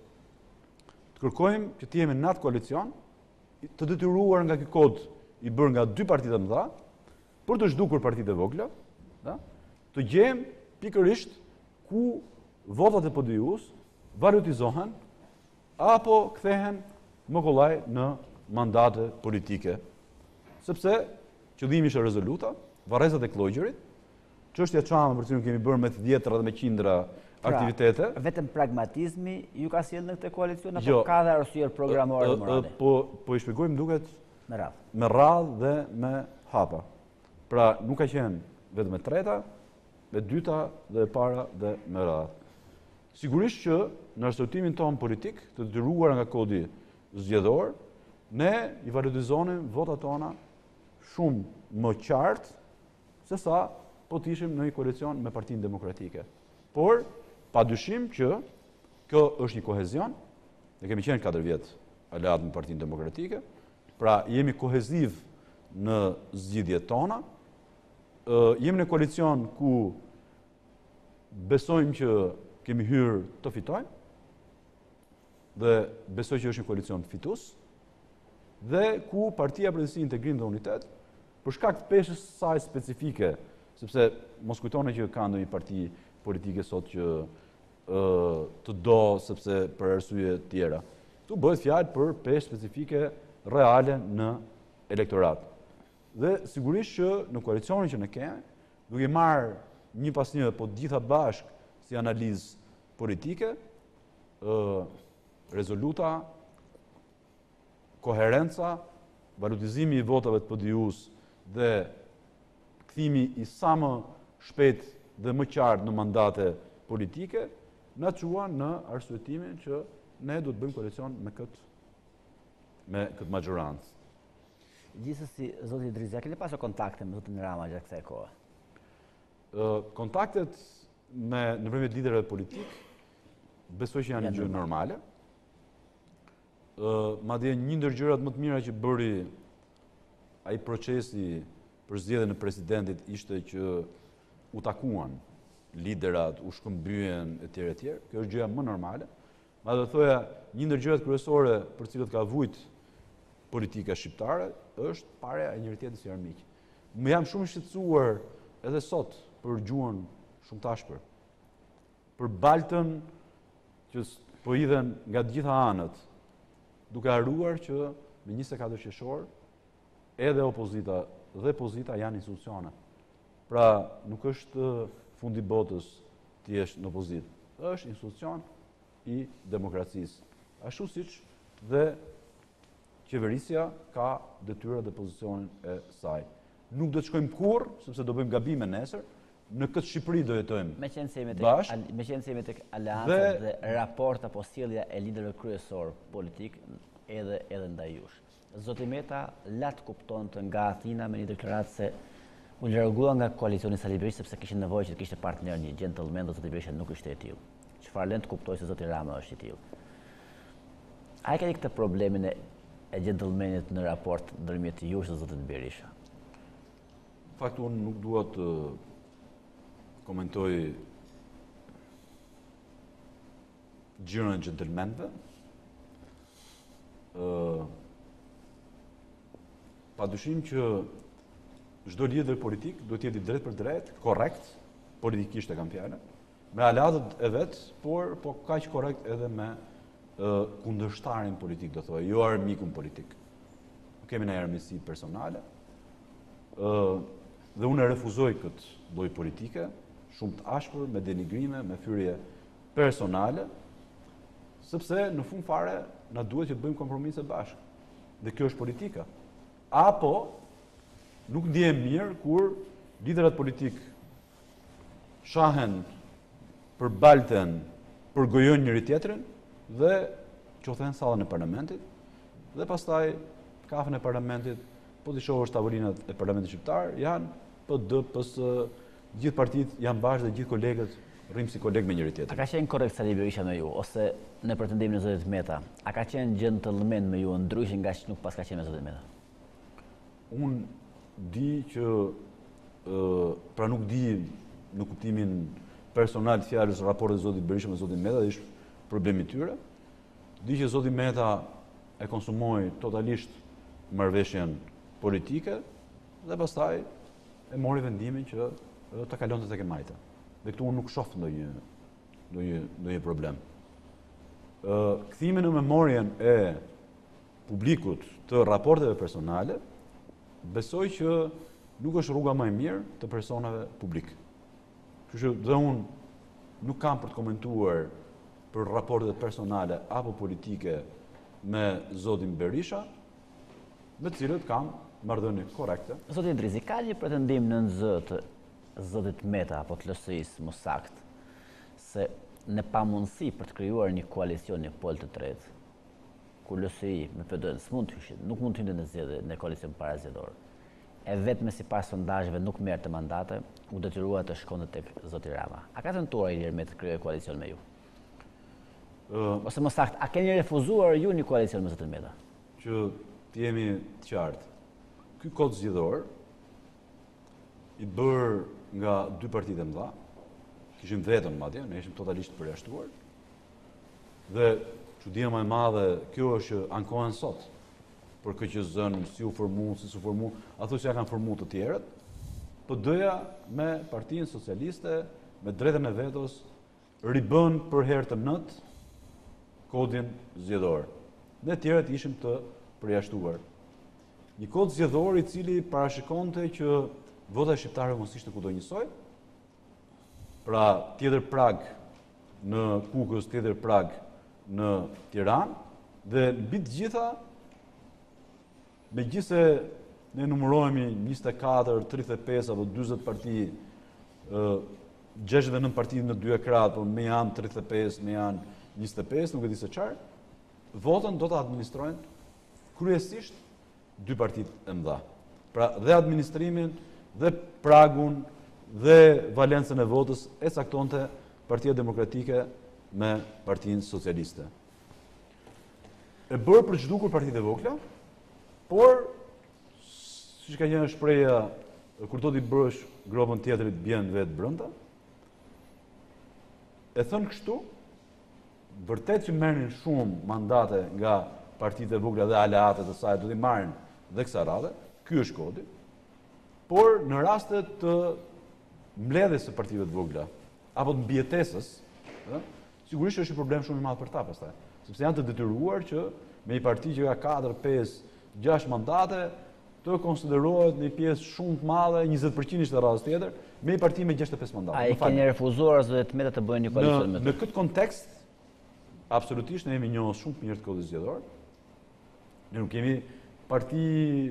të kërkojmë që të jemi në atë koalicion, të detyruar nga ky kod i bërë nga dy partitë të mëdha, për të zhdukur partitë e vogla, të gjejmë pikërisht ku votat e PDI-s valutizohen apo kthehen më kollaj në mandate politike. Sepse qëllimi ishte rezoluta, varrezat e Klogjërit, çështja çame për cilën kemi bërë me të dhjetra dhe me qindra aktivitete. Vetëm pragmatizmi ju ka sjellë në këtë koalicion, apo ka dhe arsye programore morale? Po i shpjegojmë duket me radhë dhe me hapa. Pra nuk ka qenë vetëm e treta, me dyta dhe e para dhe me radhë. Sigurisht që në arsëtimin tonë politik, të detyruar nga kodi zgjedhor, ne i valutizonim votat tona shumë më qartë se sa po të ishim në një koalicion me Partinë Demokratike. Por, padyshim që kjo është një kohezion, ne kemi qenë 4 vjet aleat me Partinë Demokratike, pra jemi koheziv në zgjidhjet tona, jemi në koalicion ku besojmë që kemi hyrë të fitojmë, dhe besoj që është një koalicion fitues, dhe ku Partia për Drejtësi, Integrim dhe Unitet, për shkak të peshës saj specifike, sepse mos kujtoni që ka ndonjë parti politike sot që të do sepse për arsye të tjera. Tu bëhet fjalë për peshë specifike reale në elektorat. Dhe sigurisht që në koalicionin që ne kemi, duke marrë një pas një, po gjitha bashkë si analizë politike, rezoluta, koherenca, valutizimi i votave të PDI-s dhe kthimi i sa më shpejt dhe më qartë në mandate politike, na çuan në arsyetimin që ne do të bëjmë koalicion me këtë majorancë. Gjithsesi, zoti Drizia, keni pasur kontakte me zotin Rama gjatë kësaj kohe? Kontaktet nëpërmjet liderëve politik, besoj që janë një gjë normale. Madje një ndër gjërat më të mira që bëri ai procesi për zgjedhjen e presidentit ishte që u takuan liderat, u shkëmbyen etj etj. Kjo është gjëja më normale. Madje thoya një ndër gjërat kryesore për cilët ka vujt politika shqiptare është parja e njëri tjetrit si armiq. Më jam shumë i shqetësuar edhe sot për gjuhën shumë të ashpër. Për baltën që po hidhen nga të gjitha anët, duke haruar që me 24 qershor edhe opozita dhe pozita janë institucione. Pra nuk është fundi botës të jesh në opozitë. Është institucion i demokracisë. Ashtu siç dhe qeverisja ka detyrat dhe pozicionin e saj. Nuk do të shkojmë kurrë, sepse do bëjmë gabime nesër, në këtë Shqipëri do jetojmë bashkë. Me qenë se jemi tek aleancat dhe raport apo sjellja e liderëve kryesor politik edhe ndaj jush. Zoti Meta lart kuptonte nga Athina me një deklaratë se u largua nga koalicioni Sali Berisha sepse kishte nevojë që të kishte partner një gentleman, dhe zoti Berisha nuk ishte e tillë. Çfarë lën të kuptoj se zoti Rama është i tillë. A e keni këtë problemin e gentlemanit në raport ndërmjet jush dhe zotit Berisha? Faktu unë nuk dua të komentoj gjyrën e gentlemanëve. Padyshim që çdo lider politik duhet të jetë drejt për drejt, korrekt, politikisht e kam fjalën, me aleatët e vet, por po kaq korrekt edhe me kundërshtarin politik, do thoya, jo armikun politik. Nuk kemi ndonjë armiqësi personale. Dhe unë refuzoj këtë lloj politike, shumë të ashpër, me denigrime, me fyrje personale, sepse në fund fare na duhet që të bëjmë kompromise bashkë. Dhe kjo është politika. Apo nuk ndihem mirë kur liderat politik shahen për balten, përgojojnë njëri tjetrin dhe qothen sallën e parlamentit dhe pastaj kafën e parlamentit, po t'i shohësh tavolinat e parlamentit shqiptar, janë PD, PS, gjithë partitë janë bashkë dhe gjithë kolegët rrim si kolegë me njëri tjetrin. A ka qenë korrekt Sali Berisha me ju, ose në pretendimin e zotit Meta, a ka qenë gentleman me ju ndryshe nga që nuk pas ka qenë me zotin Meta? Unë di që, pra nuk di në kuptimin personal të fjalës raportet e zotit Berisha me zotin Meta, dhe ishte problemi i tyre. Di që zoti Meta e konsumoi totalisht marrëveshjen politike dhe pastaj e mori vendimin që ta kalonte tek e majta. Dhe këtu unë nuk shoh ndonjë problem. Kthimi në memorien e publikut të raporteve personale, besoj që nuk është rruga më e mirë të personave publik. Kështu që dhe unë nuk kam për të komentuar për raportet personale apo politike me zotin Berisha, me të cilët kam marrëdhënie korrekte. Zoti Drizi, ka një pretendim në NZ të zotit Meta apo të LSI-s më saktë se në pamundësi për të krijuar një koalicion një pol të tretë, ku LSI me PD-n nuk mund të hynte në zgjedhje në koalicion parazgjedhor. E vetëm sipas sondazheve nuk merrte mandate, u detyrua të shkonte tek zoti Rama. A ka tentuar Ilir Meta të krijojë koalicion me ju? Ose më saktë, a keni refuzuar ju një koalicion me zotin Meta? Që të jemi të qartë. Ky kod zgjedhor i bërë nga dy partitë e mëdha, kishim vetëm madje, ne ishim totalisht përjashtuar. Dhe çudia më e madhe kjo është që ankohen sot për KQZ-n, si u formu, si s'u formu, ato që ja kanë formu të tjerët, PD-ja me Partinë Socialiste, me drejtën e vetos, ribën për herë të nënt kodin zgjedhor. Ne të tjerët ishim të përjashtuar. Një kod zgjedhor i cili parashikonte që vota shqiptare mos ishte kudo njësoj, pra tjetër prag në Kukës, tjetër prag në Tiranë, dhe mbi të gjitha, megjithse ne numërohemi 24, 35 apo 40 parti, 69 parti në dy ekrat, por me janë 35, me janë 25, nuk e di se çfarë, votën do të administrojnë kryesisht dy partitë e mëdha. Pra dhe administrimin, dhe pragun, dhe valencën e votës e caktonte Partia Demokratike me Partinë Socialiste. E bërë për çdukur partitë e vogla, por siç ka qenë shpreha, kur do t'i bësh gropën tjetrit bjen vetë brenda. E thënë kështu, vërtet që merrin shumë mandate nga partitë e vogla dhe aleatët e saj, do t'i marrin dhe kësa radhe, ky është kodi, por në rastet të mbledhjes së partive të vogla, apo të mbijetesës, sigurisht është një problem shumë i madh për ta pastaj, sepse janë të detyruar që me një parti që ka 4, 5, 6 mandate, të konsiderohet një pjesë shumë të madhe, 20% ishte radhës tjetër, me një parti me 65 mandate. A i keni refuzuar zotë Meta të bëjnë një koalicion me të? Në këtë kontekst, absolutisht ne jemi njohës shumë të mirë të kodit zgjedhor. Ne nuk kemi parti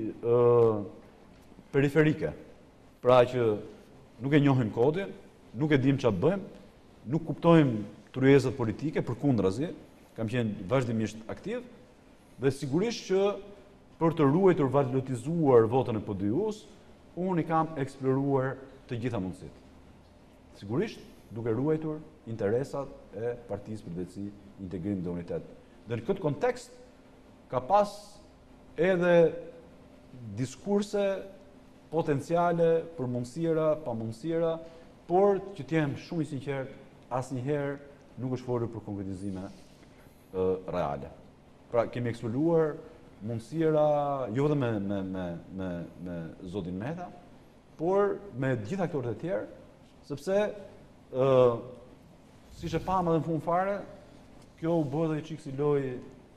periferike, pra që nuk e njohim kodin, nuk e dim çfarë bëjmë, nuk kuptojmë tryezat politike, përkundrazi, kam qenë vazhdimisht aktiv, dhe sigurisht që për të ruajtur valotizuar votën e PD-us, unë i kam eksploruar të gjitha mundësitë. Sigurisht duke ruajtur interesat e Partisë për Drejtësi, Integrim dhe Unitet. Dhe në këtë kontekst ka pas edhe diskurse potenciale për mundësira, pa mundësira, por që t'jem shumë i sinqert, asnjëherë nuk është folur për konkretizime reale. Pra kemi eksploruar mundësira, jo vetëm me zotin Meta, por me gjithë aktorët e tjerë, sepse siç e pam edhe në fund fare, kjo u bë dhe çik si lojë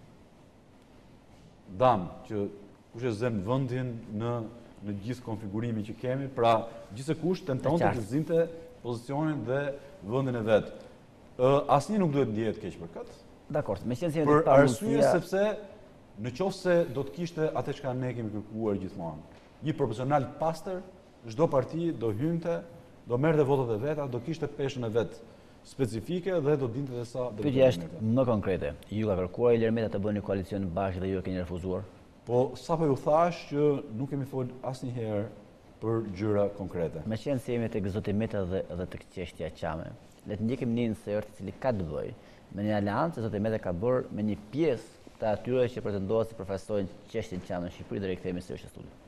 dam, që kush e zem vendin në gjithë konfigurimin që kemi, pra gjithsekush tentonte të zinte pozicionin dhe vendin e vet. Asnjë nuk duhet ndjehet keq për këtë. Dakor, meqenëse për arsye sepse në qoftë se do të kishte atë çka ne kemi kërkuar gjithmonë, një proporcional pastër, çdo parti do hynte, do merrte votat e veta, do kishte peshën e vet specifike dhe do dinte dhe sa do. Pyetja është më konkrete. Ju ka kërkuar Ilir Meta të bëni një koalicion bashkë dhe ju e keni refuzuar? Po sapo ju thash që nuk kemi fol asnjëherë për gjëra konkrete. Meqenëse jemi tek zoti Meta dhe tek çështja e Qame, le të ndjekim një insert i cili ka të bëjë me një aleancë që zoti Meta ka bërë me një pjesë të atyre që pretendohet si përfaqësojnë çështjen Qame në Shqipëri dhe rikthehemi sërish në studio.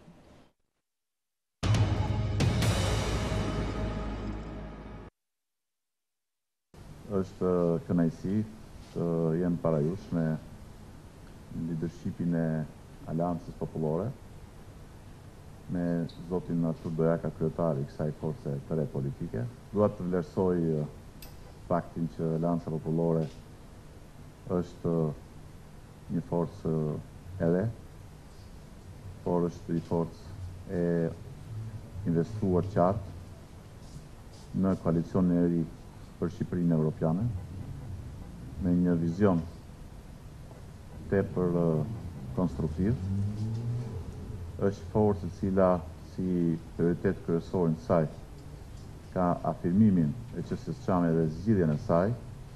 Është kënaqësi të jem para jush me lidershipin e Aleancës Popullore, me zotin Artur Dojaka, kryetari i kësaj force të re politike. Dua të vlerësoj faktin që Aleanca Popullore është një forcë e re, por është një forcë e investuar qartë në koalicionin e ri për Shqipërinë Evropiane, me një vizion tepër konstruktiv. Është forcë e cila si prioritet kryesor në saj ka afirmimin e çështjes Qame dhe zgjidhjen e saj,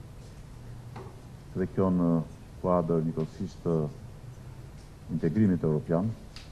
dhe kjo në kuadër njëkohësisht të integrimit evropian.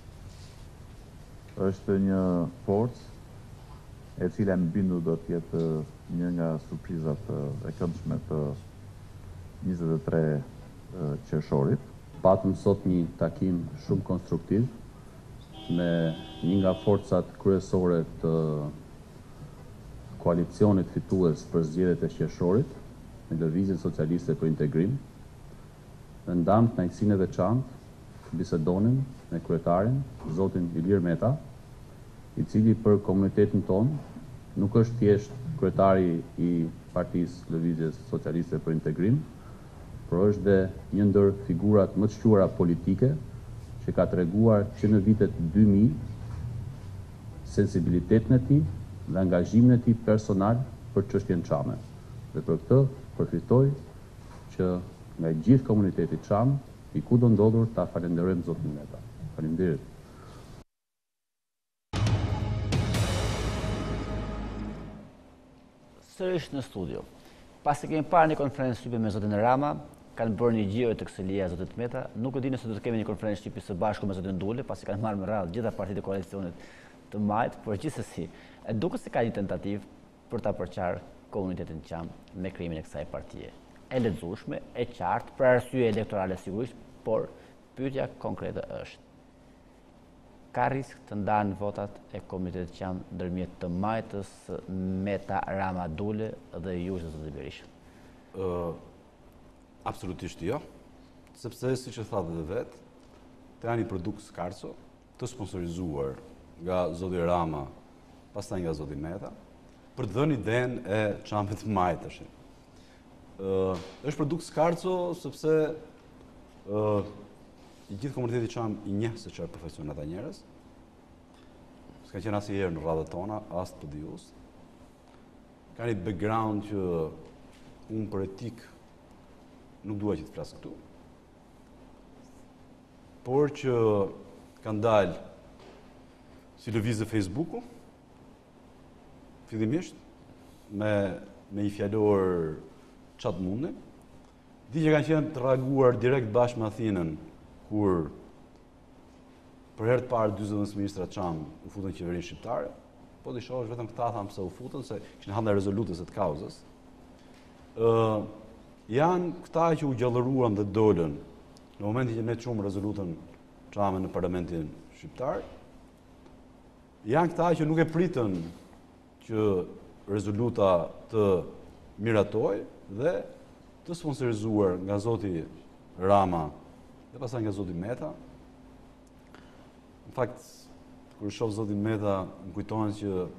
Është një forcë e cila më bindu do të jetë një nga surprizat e këndshme të 23 qershorit. Patëm sot një takim shumë konstruktiv me një nga forcat kryesore të koalicionit fitues për zgjedhjet e qershorit, me Lëvizjen Socialiste për Integrim. Në ndam kënaqësinë e veçantë bisedonim me kryetarin, zotin Ilir Meta, i cili për komunitetin tonë nuk është thjesht kryetari i Partisë Lëvizjes Socialiste për Integrim, por është dhe një ndër figurat më të quara politike që ka treguar që në vitet 2000 sensibilitetin e tij dhe angazhimin e tij personal për çështjen Qame. Dhe për këtë përfitoj që nga gjithë komuniteti Qam, i ku do ndodhur ta falenderojmë zotin Meta. Faleminderit. Sërish në studio. Pasi kemi parë një konferencë syve me zotin Rama, kanë bërë një gjiro të kësaj leje zotit Meta, nuk e di nëse do të kemi një konferencë shtypje së bashku me zotin Dule, pasi kanë marrë me radhë gjitha partitë e koalicionit të majt, por gjithsesi, e duket se ka një tentativë për ta përqarë komunitetin qam me krijimin e kësaj partie. E lexueshme, e qartë, për arsye elektorale sigurisht, por pyetja konkrete është: ka risk të ndanë votat e komunitetit qam ndërmjet të majtës Meta Rama Dule dhe ju zoti Berisha? Absolutisht jo, sepse siç e thatë edhe vetë, të janë një produkt skarso të sponsorizuar nga zoti Rama, pastaj nga zoti Meta, për të dhënë idenë e çamit të majtësh. Është produkt skarso sepse i gjithë komuniteti qam i njeh se çfarë profesion ata njerëz. S'ka qenë asnjëherë në radhët tona, as të dius. Ka një background që unë për etik nuk dua që të flas këtu. Por që kanë dalë si lëvizje Facebooku, fillimisht me një fjalor çat mundi. Di që kanë qenë të reaguar direkt bashkë me Athinën, kur për herë të parë 49 ministra qam u futën në qeverinë shqiptare, po di shohësh vetëm këta thamë se u futën, se kishin hënë rezolutës e të kauzës. Janë këta që u gjallëruan dhe dolën në momentin që ne çuam rezolutën qame në parlamentin shqiptar. Janë këta që nuk e pritën që rezoluta të miratoj dhe të sponsorizuar nga zoti Rama dhe pastaj nga zoti Meta. Në fakt, kur shoh zotin Meta, më kujtohen që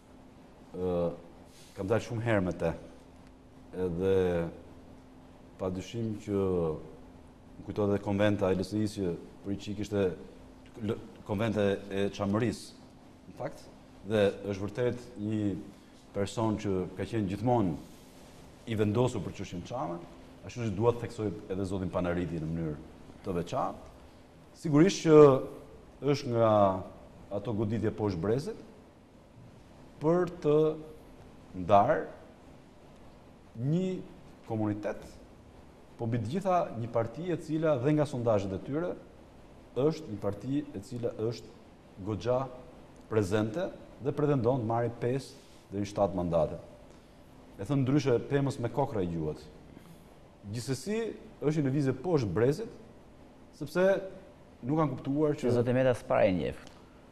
kam dalë shumë herë me te. Edhe pa dyshim që më kujtohet edhe konventa e LSI-s që për i qik ishte konventa e Çamërisë, në fakt, dhe është vërtet një person që ka qenë gjithmonë i vendosur për çështjen çame, ashtu që dua të theksoj edhe zotin Panariti në mënyrë të veçantë. Sigurisht që është nga ato goditje poshtë brezit për të ndarë një komunitet, po mbi të gjitha një parti e cila dhe nga sondazhet e tyre është një parti e cila është goxha prezente dhe pretendon të marrë 5 deri në 7 mandate. E thënë ndryshe, pemës me kokra i gjuhet. Gjithsesi, është një lëvizje poshtë brezit, sepse nuk kanë kuptuar që zoti Meta s'para e njeh.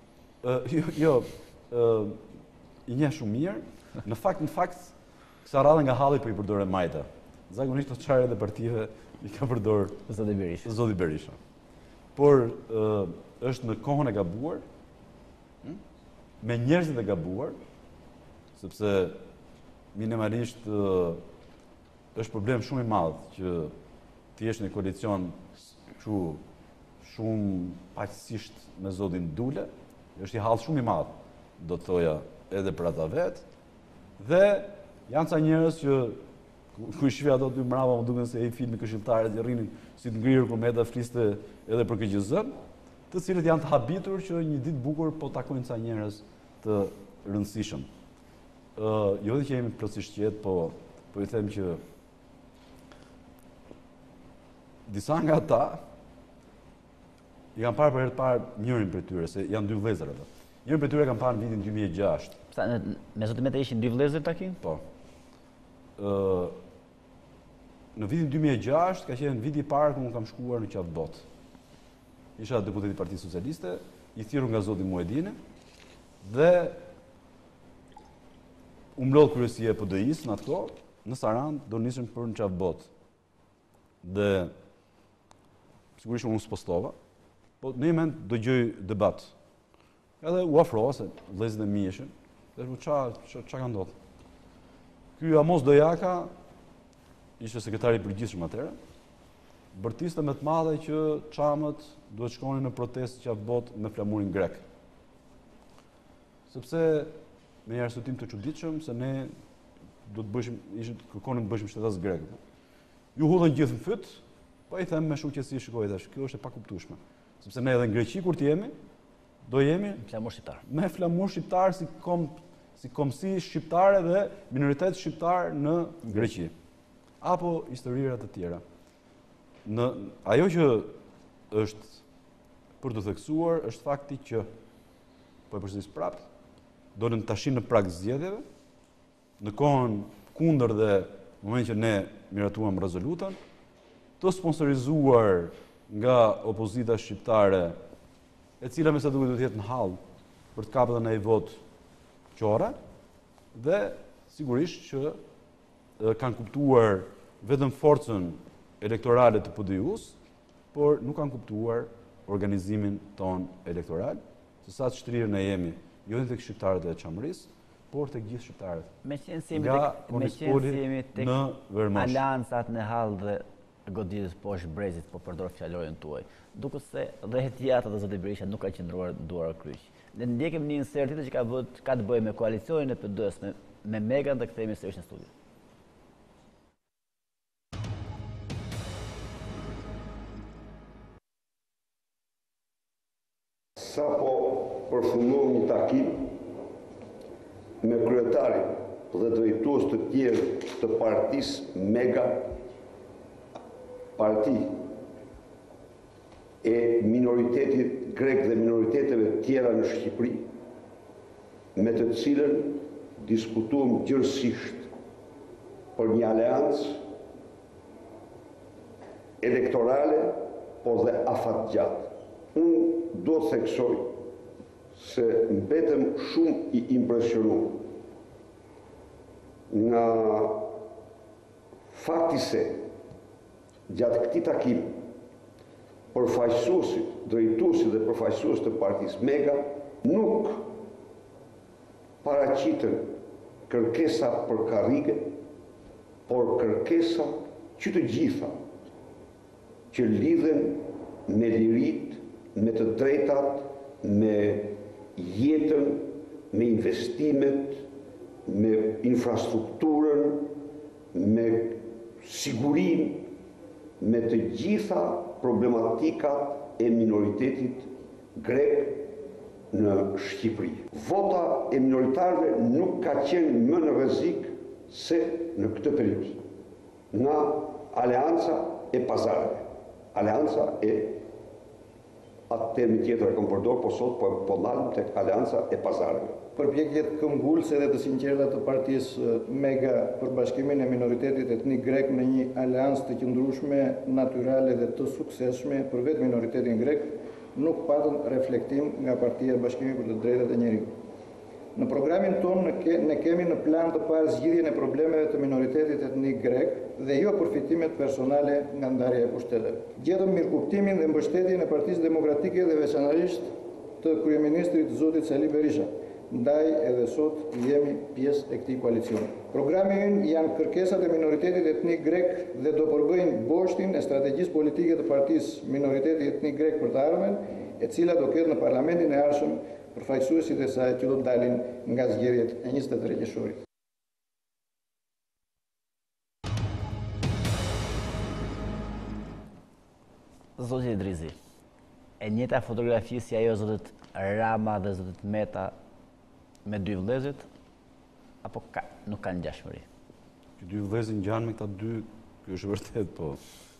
I njeh shumë mirë. Në fakt, kësa radhe nga halli po i përdore majta. Zakonisht të çfarë edhe partive i ka përdor zoti Berisha. Por është në kohën e gabuar, me njerëzit e gabuar, sepse minimalisht është problem shumë i madh që ti jesh në koalicion kështu shumë paqësisht me zotin Dule, është i hall shumë i madh, do të thoja, edhe për ata vetë, dhe janë ca njerëz që ku i shifja ato dy mbrapa, më duken se e filmi Këshilltarët i rrinin si të ngrirë kur Meta fliste edhe për KQZ-n, të cilët janë të habitur që një ditë bukur po takojnë ca njerëz të rëndësishëm. Jo dhe që jemi plotësisht qetë, po i them që disa nga ata i kanë parë për herë të parë njërin prej tyre, se janë 2 vëllezër ata. Njërin prej tyre kanë parë në vitin 2006. Me zotin Meta ishin 2 vëllezër takim? Po. Në vitin 2006 ka qenë viti i parë kur unë kam shkuar në Qafbot. Isha deputet i Partisë Socialiste, i thirrur nga zoti Muedini dhe u mblodh kryesia e PD-s në atë kohë, në Sarandë do nisën për në Qafbot. Dhe sigurisht unë s'postova, po në një moment dëgjoj debat. Edhe u afrova se vëllezërit e mi ishin, dhe ç'a ka ndodhur. Ky Amos Dojaka ishte sekretari i përgjithshëm atëherë, bërtiste me të madhe që çamët duhet shkonin në protestë Qafbot me flamurin grek. Sepse me një arsyetim të çuditshëm se ne do të bëjmë, kërkonin të bëjmë shtetas grek. Ju hudhën gjithë në fyt, po i them me shoqësi, shikoj tash, kjo është e pakuptueshme. Sepse ne edhe në Greqi kur të jemi, do jemi flamur shqiptar. Me flamur shqiptar si komsi shqiptare dhe minoritet shqiptar në Greqi, apo historira të tjera. Ajo që është për të theksuar është fakti që, po e përsëris prapë, dolën tashin në prag zgjedhjeve, në kohën kundër dhe në moment që ne miratuam rezolutën, të sponsorizuar nga opozita shqiptare, e cila me sa duket do të jetë në hall për të kapur edhe një vot qore, dhe sigurisht që kanë kuptuar vetëm forcën elektorale të PDU-s, por nuk kanë kuptuar organizimin ton elektoral, se sa të shtrirë ne jemi, jo tek shqiptarët e Çamërisë, por tek gjithë shqiptarët. Me qenë se jemi tek aleancat në hall dhe goditës poshtë brezit, po përdor fjalorin tuaj. Duket se dhe hetjata dhe zoti Berisha nuk ka qëndruar duar kryq. Ne ndjekim një insertitë që ka të bëjë me koalicionin e PD-s, me Megan, dhe kthehemi sërish në studio. Sa po përfundoi një takim me kryetarin dhe drejtues të tjerë të partisë Mega, parti e minoritetit grek dhe minoriteteve tjera në Shqipëri, me të cilën diskutuam gjërësisht për një aleancë elektorale, por dhe afatgjatë. Unë do të theksoj se mbetëm shumë i impresionuar nga fakti se gjatë këtij takimi përfaqësuesit, drejtuesit dhe përfaqësuesit të partisë Mega nuk paraqitën kërkesa për karrige, por kërkesa që të gjitha që lidhen me lirit, me të drejtat, me jetën, me investimet, me infrastrukturën, me sigurinë, me të gjitha problematikat e minoritetit grek në Shqipëri. Vota e minoritarëve nuk ka qenë më në rrezik se në këtë periudhë. Nga aleanca e pazareve, aleanca e atë termi tjetër e kam përdor, po sot po ndalem tek aleanca e pazareve. Përpjekjet këmbgulse dhe të sinqerta të partisë Mega për bashkimin e minoritetit etnik grek në një aleancë të qëndrueshme, natyrale dhe të suksesshme për vetë minoritetin grek, nuk patën reflektim nga Partia e Bashkimit për të Drejtat e Njerëzit. Në programin tonë ne kemi në plan të parë zgjidhjen e problemeve të minoritetit etnik grek dhe jo përfitimet personale nga ndarja e pushteteve. Gjetëm mirëkuptimin dhe mbështetjen e Partisë Demokratike dhe veçanërisht të kryeministrit zotit Sali Berisha. Ndaj edhe sot jemi pjesë e këtij koalicioni. Programi ynë janë kërkesat e minoritetit etnik grek dhe do përbëjnë boshtin e strategjisë politike të partisë minoriteti etnik grek për të ardhmen, e cila do ketë në parlamentin e ardhshëm përfaqësuesit e saj që do të dalin nga zgjedhjet e 23 qershorit. Zoti Idrizi, e njëjta fotografi si ajo zotit Rama dhe zotit Meta me dy vëllezërit, apo nuk kanë ngjashmëri? Që dy vëllezër ngjanë me këta dy, kjo është vërtet, po.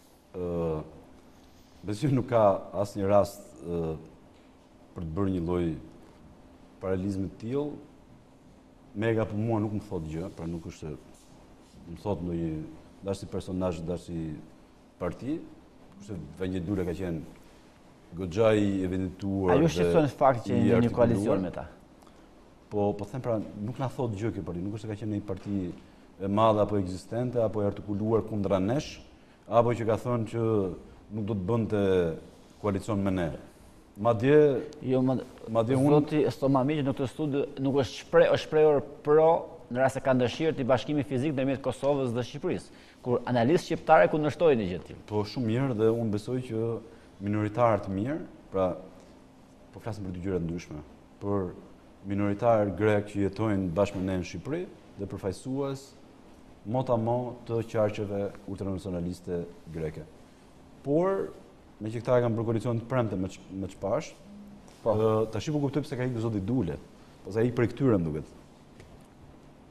Besoj nuk ka asnjë rast për të bërë një lloj paralelizmi të tillë. Mega për mua nuk më thot gjë, pra nuk është më thot ndonjë dash si personazh, dash si parti, kurse Vëngjë Dule ka qenë goxha i evidituar. A ju shqetëson fakti që jeni në një koalicion me ta? Po them pra, nuk na thot gjë kjo parti, nuk është se ka qenë një parti e madhe apo ekzistente, apo e artikuluar kundra nesh, apo që ka thënë që nuk do të bënte koalicion me ne. Madje unë zoti Stomamiqi në këtë studio nuk është shprehur pro në rast se ka dëshirë të bashkimi fizik ndërmjet Kosovës dhe Shqipërisë, kur analistë shqiptarë kundërshtojnë gjë të tillë. Po shumë mirë dhe unë besoj që minoritarë të mirë, pra po flasim për dy gjëra ndryshme, për minoritarë grek që jetojnë bashkë me ne në Shqipëri dhe përfaqësues motamo të qarqeve ultranacionaliste greke. Por me që këta kanë bërë koalicion të premte me çpash, tash po kuptoj pse ka ikë zoti Dule, po sa ikë për këtyre më duket.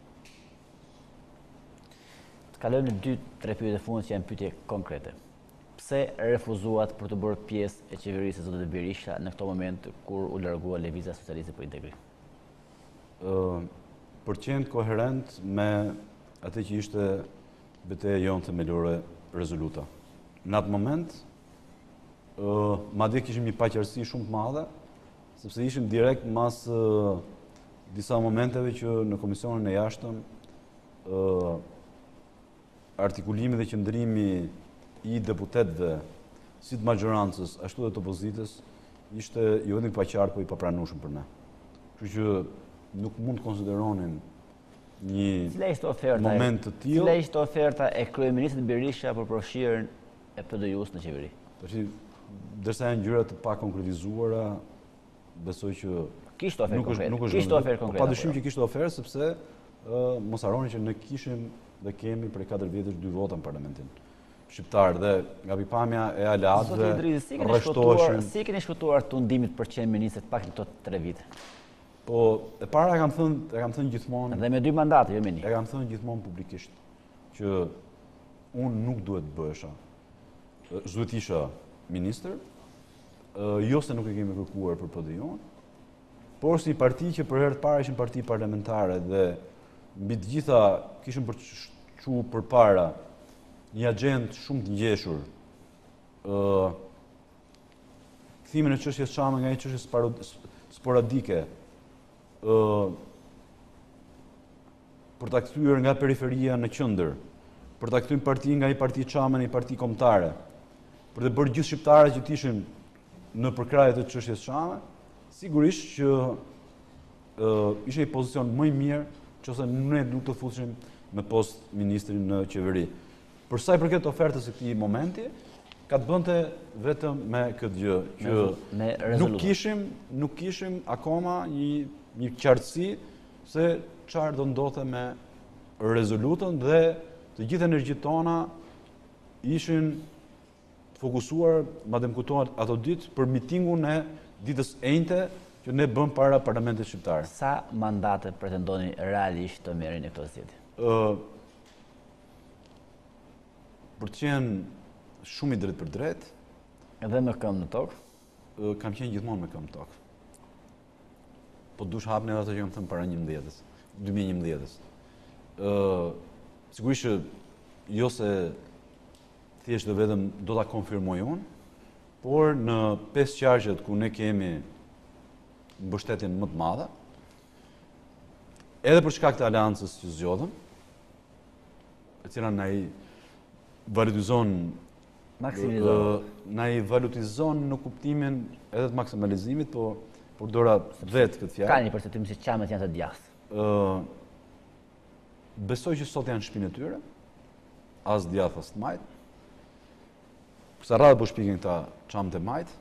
Të kalojmë në 2-3 pyetje të fundit që janë pyetje konkrete. pse refuzuat për të bërë pjesë e qeverisë së zotit Berisha në këto moment kur u largua Lëvizja Socialiste për Integrim? Përqend koherent me atë që ishte betejë jonë themelore rezoluta. Në atë moment, madje kishim një paqërsi shumë të madhe, sepse ishim direkt mas disa momenteve që në Komisionin e Jashtëm artikulimi dhe qëndrimi i deputetëve si të majorancës ashtu dhe të opozitës ishte jo vetëm i paqartë, po i papranueshëm për ne. Kështu që nuk mund të konsideronin një moment të tillë. Cila ishte oferta e kryeministrit Berisha për përfshirjen e PD-jus në qeveri? Dërsa janë gjëra të pakonkretizuara, besoj që kishte ofertë konkrete. Kishte ofertë konkrete. Padyshim që kishte ofertë sepse mos harroni që ne kishim dhe kemi prej 4 vjetësh 2 vota në Parlamentin shqiptar dhe nga pikpamja e aleatëve rreshtoheshin. Si keni shfutuar tundimit për qenë-ministrit pak në këto 3 vite? Po, e para e kam thënë gjithmonë. Dhe me 2 mandate, jo me 1. E kam thënë gjithmonë publikisht që unë nuk duhet bëhesha. Duhet isha ministër, jo se nuk e kemi kërkuar për PD-jun, por si parti që për herë të parë ishin parti parlamentare dhe mbi të gjitha kishim përpara një agjendë shumë të ngjeshur. Kthimin e çështjes Çame nga një çështje sporadike, për ta kthyer nga periferia në qendër, për ta kthyer partinë nga një parti Çame në një parti kombëtare, për të bërë gjithë shqiptarët që të ishin në përkrahje të çështjes Çame, sigurisht që ishte një pozicion më i mirë nëse ne nuk të futeshim me post ministrin në qeveri. Për sa i përket ofertës së këtij momenti, ka të bënte vetëm me këtë gjë, që nuk kishim akoma një qartësi se çfarë do ndodhte me rezolutën dhe të gjithë energjitë tona ishin fokusuar, madje kuptohet ato ditë për mitingun e ditës enjte që ne bëm para Parlamentit shqiptar. Sa mandate pretendoni realisht të merrin në këtë zgjedhje? Për të qenë shumë i drejtë për drejtë. Edhe me këmbë në tokë? Kam qenë gjithmonë me këmbë në tokë. Po dush hapni edhe ato që kam thënë para 2011-s. Sigurisht që jo se thjesht dhe vetëm do ta konfirmoj unë, por në 5 qarqet ku ne kemi mbështetjen më të madhe, edhe për shkak të aleancës që zgjodhëm, e cila na i valutizon në kuptimin edhe të maksimalizimit, po përdora vetë këtë fjalë. Ka një përshtatim se Çamet janë të djathtë. Besoj që sot janë në shtëpinë e tyre, as djathtë as të majt. Sa radhë po shpikin këta Çamet e majt.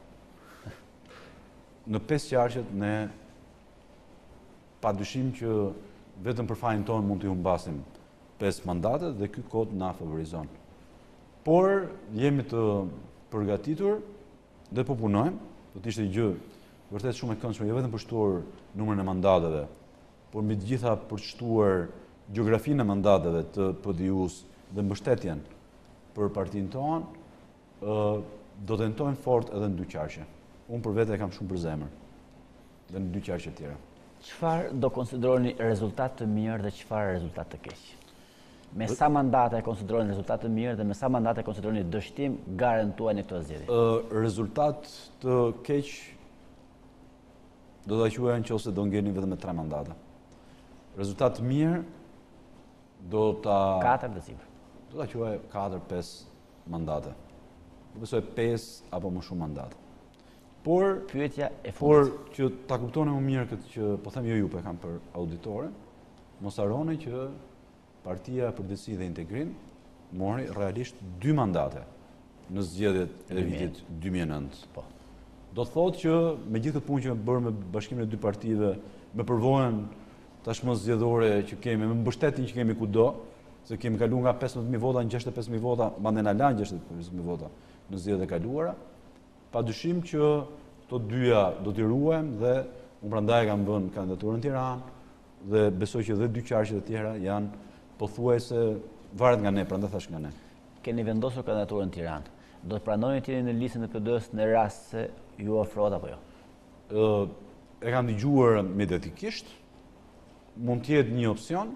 Në 5 qarqet ne padyshim që vetëm për fajin tonë mund t'i humbasim 5 mandate dhe ky kod na favorizon. Por jemi të përgatitur dhe po punojmë, do të ishte një gjë vërtet shumë e këndshme, jo vetëm për shtuar numrin e mandateve, por mbi të gjitha për shtuar gjeografinë e mandateve të PD-jus dhe mbështetjen për partinë tonë, do të tentojmë fort edhe në 2 qarqe. Unë për vete e kam shumë për zemër dhe në 2 qarqe tjera. Çfarë do konsideroni rezultat të mirë dhe çfarë rezultat të keq? Me sa mandate e konsideroni rezultat të mirë dhe me sa mandate e konsideroni dështim garantuar në këtë zgjedhje? Rezultat të keq do ta quajë nëse do ngeni vetëm me 3 mandate. Rezultat të mirë do ta 4 dhe sipër. Do ta quajë 4-5 mandate. Do besoj 5 apo më shumë mandate. Por pyetja e fundit. Por që ta kuptoni më mirë këtë që po them jo ju, po e kam për auditorin, mos harroni që Partia për Drejtësi dhe Integrim mori realisht 2 mandate në zgjedhjet e vitit 2009. Po. Do të thotë që me gjithë këtë punë që bërë me bashkimin e 2 partive, me përvojën tashmë zgjedhore që kemi, me mbështetjen që kemi kudo, se kemi kaluar nga 15.000 vota në 65.000 vota, mandej na lanë 65.000 vota në zgjedhjet e kaluara. Padyshim që to dyja do t'i ruajmë dhe unë prandaj kam vënë kandidaturën në Tiranë dhe besoj që edhe 2 qarqet e tjera janë pothuajse varet nga ne, prandaj thash nga ne. Keni vendosur kandidaturën në Tiranë. Do të pranoni të jeni në listën e PD-s në rast se ju ofrohet apo jo? E kam dëgjuar mediatikisht, mund të jetë një opsion,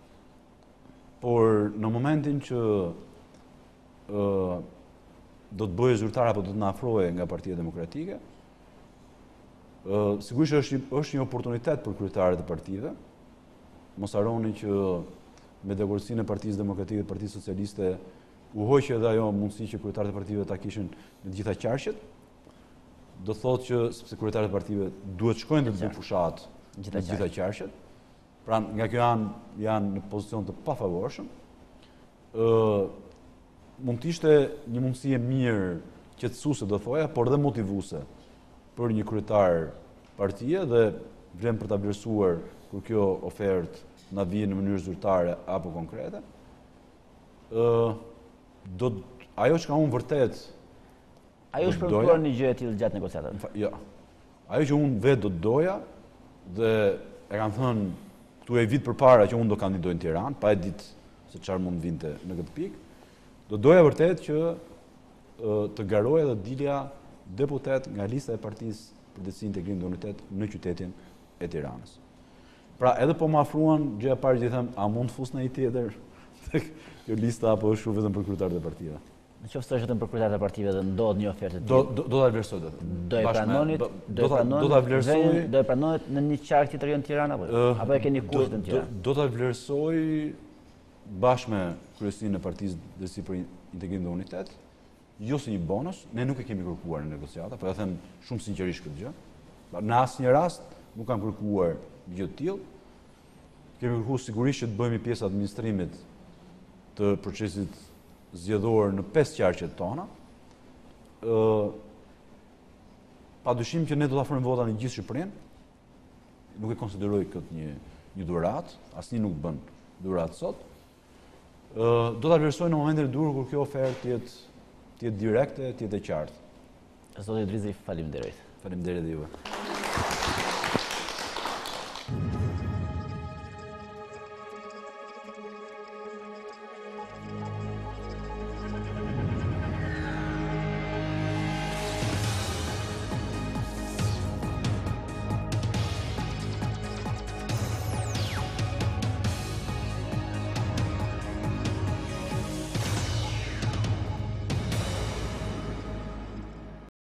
por në momentin që do të bëjë zyrtar apo do të na afrohej nga Partia Demokratike, sigurisht është një oportunitet për kryetarët e partive. Mos harroni që me degorësinë e Partisë Demokratike dhe Partisë Socialiste u hoqi edhe ajo mundësi që kryetarët e partive ta kishin në të gjitha qarqet. Do thotë që sepse kryetarët e partive duhet shkojnë të bëjnë fushat në të gjitha qarqet. Pra nga kjo janë në pozicion të pafavorshëm. Mund të ishte një mundësi e mirë qetësuese do thoja, por dhe motivuese për një kryetar partie dhe vlen për ta vlerësuar kur kjo ofertë na vjen në mënyrë zyrtare apo konkrete. Ajo që ka unë vërtet... Ajo është përmpuar një gjë e tillë gjatë negociatave? Jo. Ajo që unë vetë do të doja, dhe e kam thënë këtu e vit përpara që unë do kandidoj në Tiranë, pa e ditë se çfarë mund vinte në këtë pikë, do doja vërtet që të garoja dhe dilja deputet nga lista e Partisë për Drejtësi, Integrim dhe Unitet në qytetin e Tiranës. Pra edhe po më afruan, gjëja e parë që i them, a mund të fus në një tjetër kjo lista apo është vetëm për kryetarët e partive? Nëse është vetëm për kryetarët e partive dhe ndodh një ofertë do ta vlerësoj do e pranonit, do ta vlerësoj, do e pranonit në një qark tjetër në Tiranë apo e keni kushtet në Tiranë? Do ta vlerësoj bashkë me kryesinë e Partisë Drejtësi për Integrim dhe Unitet, jo si një bonus, ne nuk e kemi kërkuar në negociata, po ja them shumë sinqerisht këtë gjë. Në asnjë rast nuk kam kërkuar gjë të tillë. Kemi kërkuar sigurisht që të bëhemi pjesë administrimit të procesit zgjedhor në 5 qarqet tona. Padyshim që ne do ta afrojmë vota në gjithë Shqipërinë. Nuk e konsideroj këtë një dhuratë, asnjë nuk bën dhuratë sot. Do ta vlerësoj në momentin e duhur kur kjo ofertë të jetë direkte, të jetë e qartë. Zoti Drizi, faleminderit. Faleminderit juve.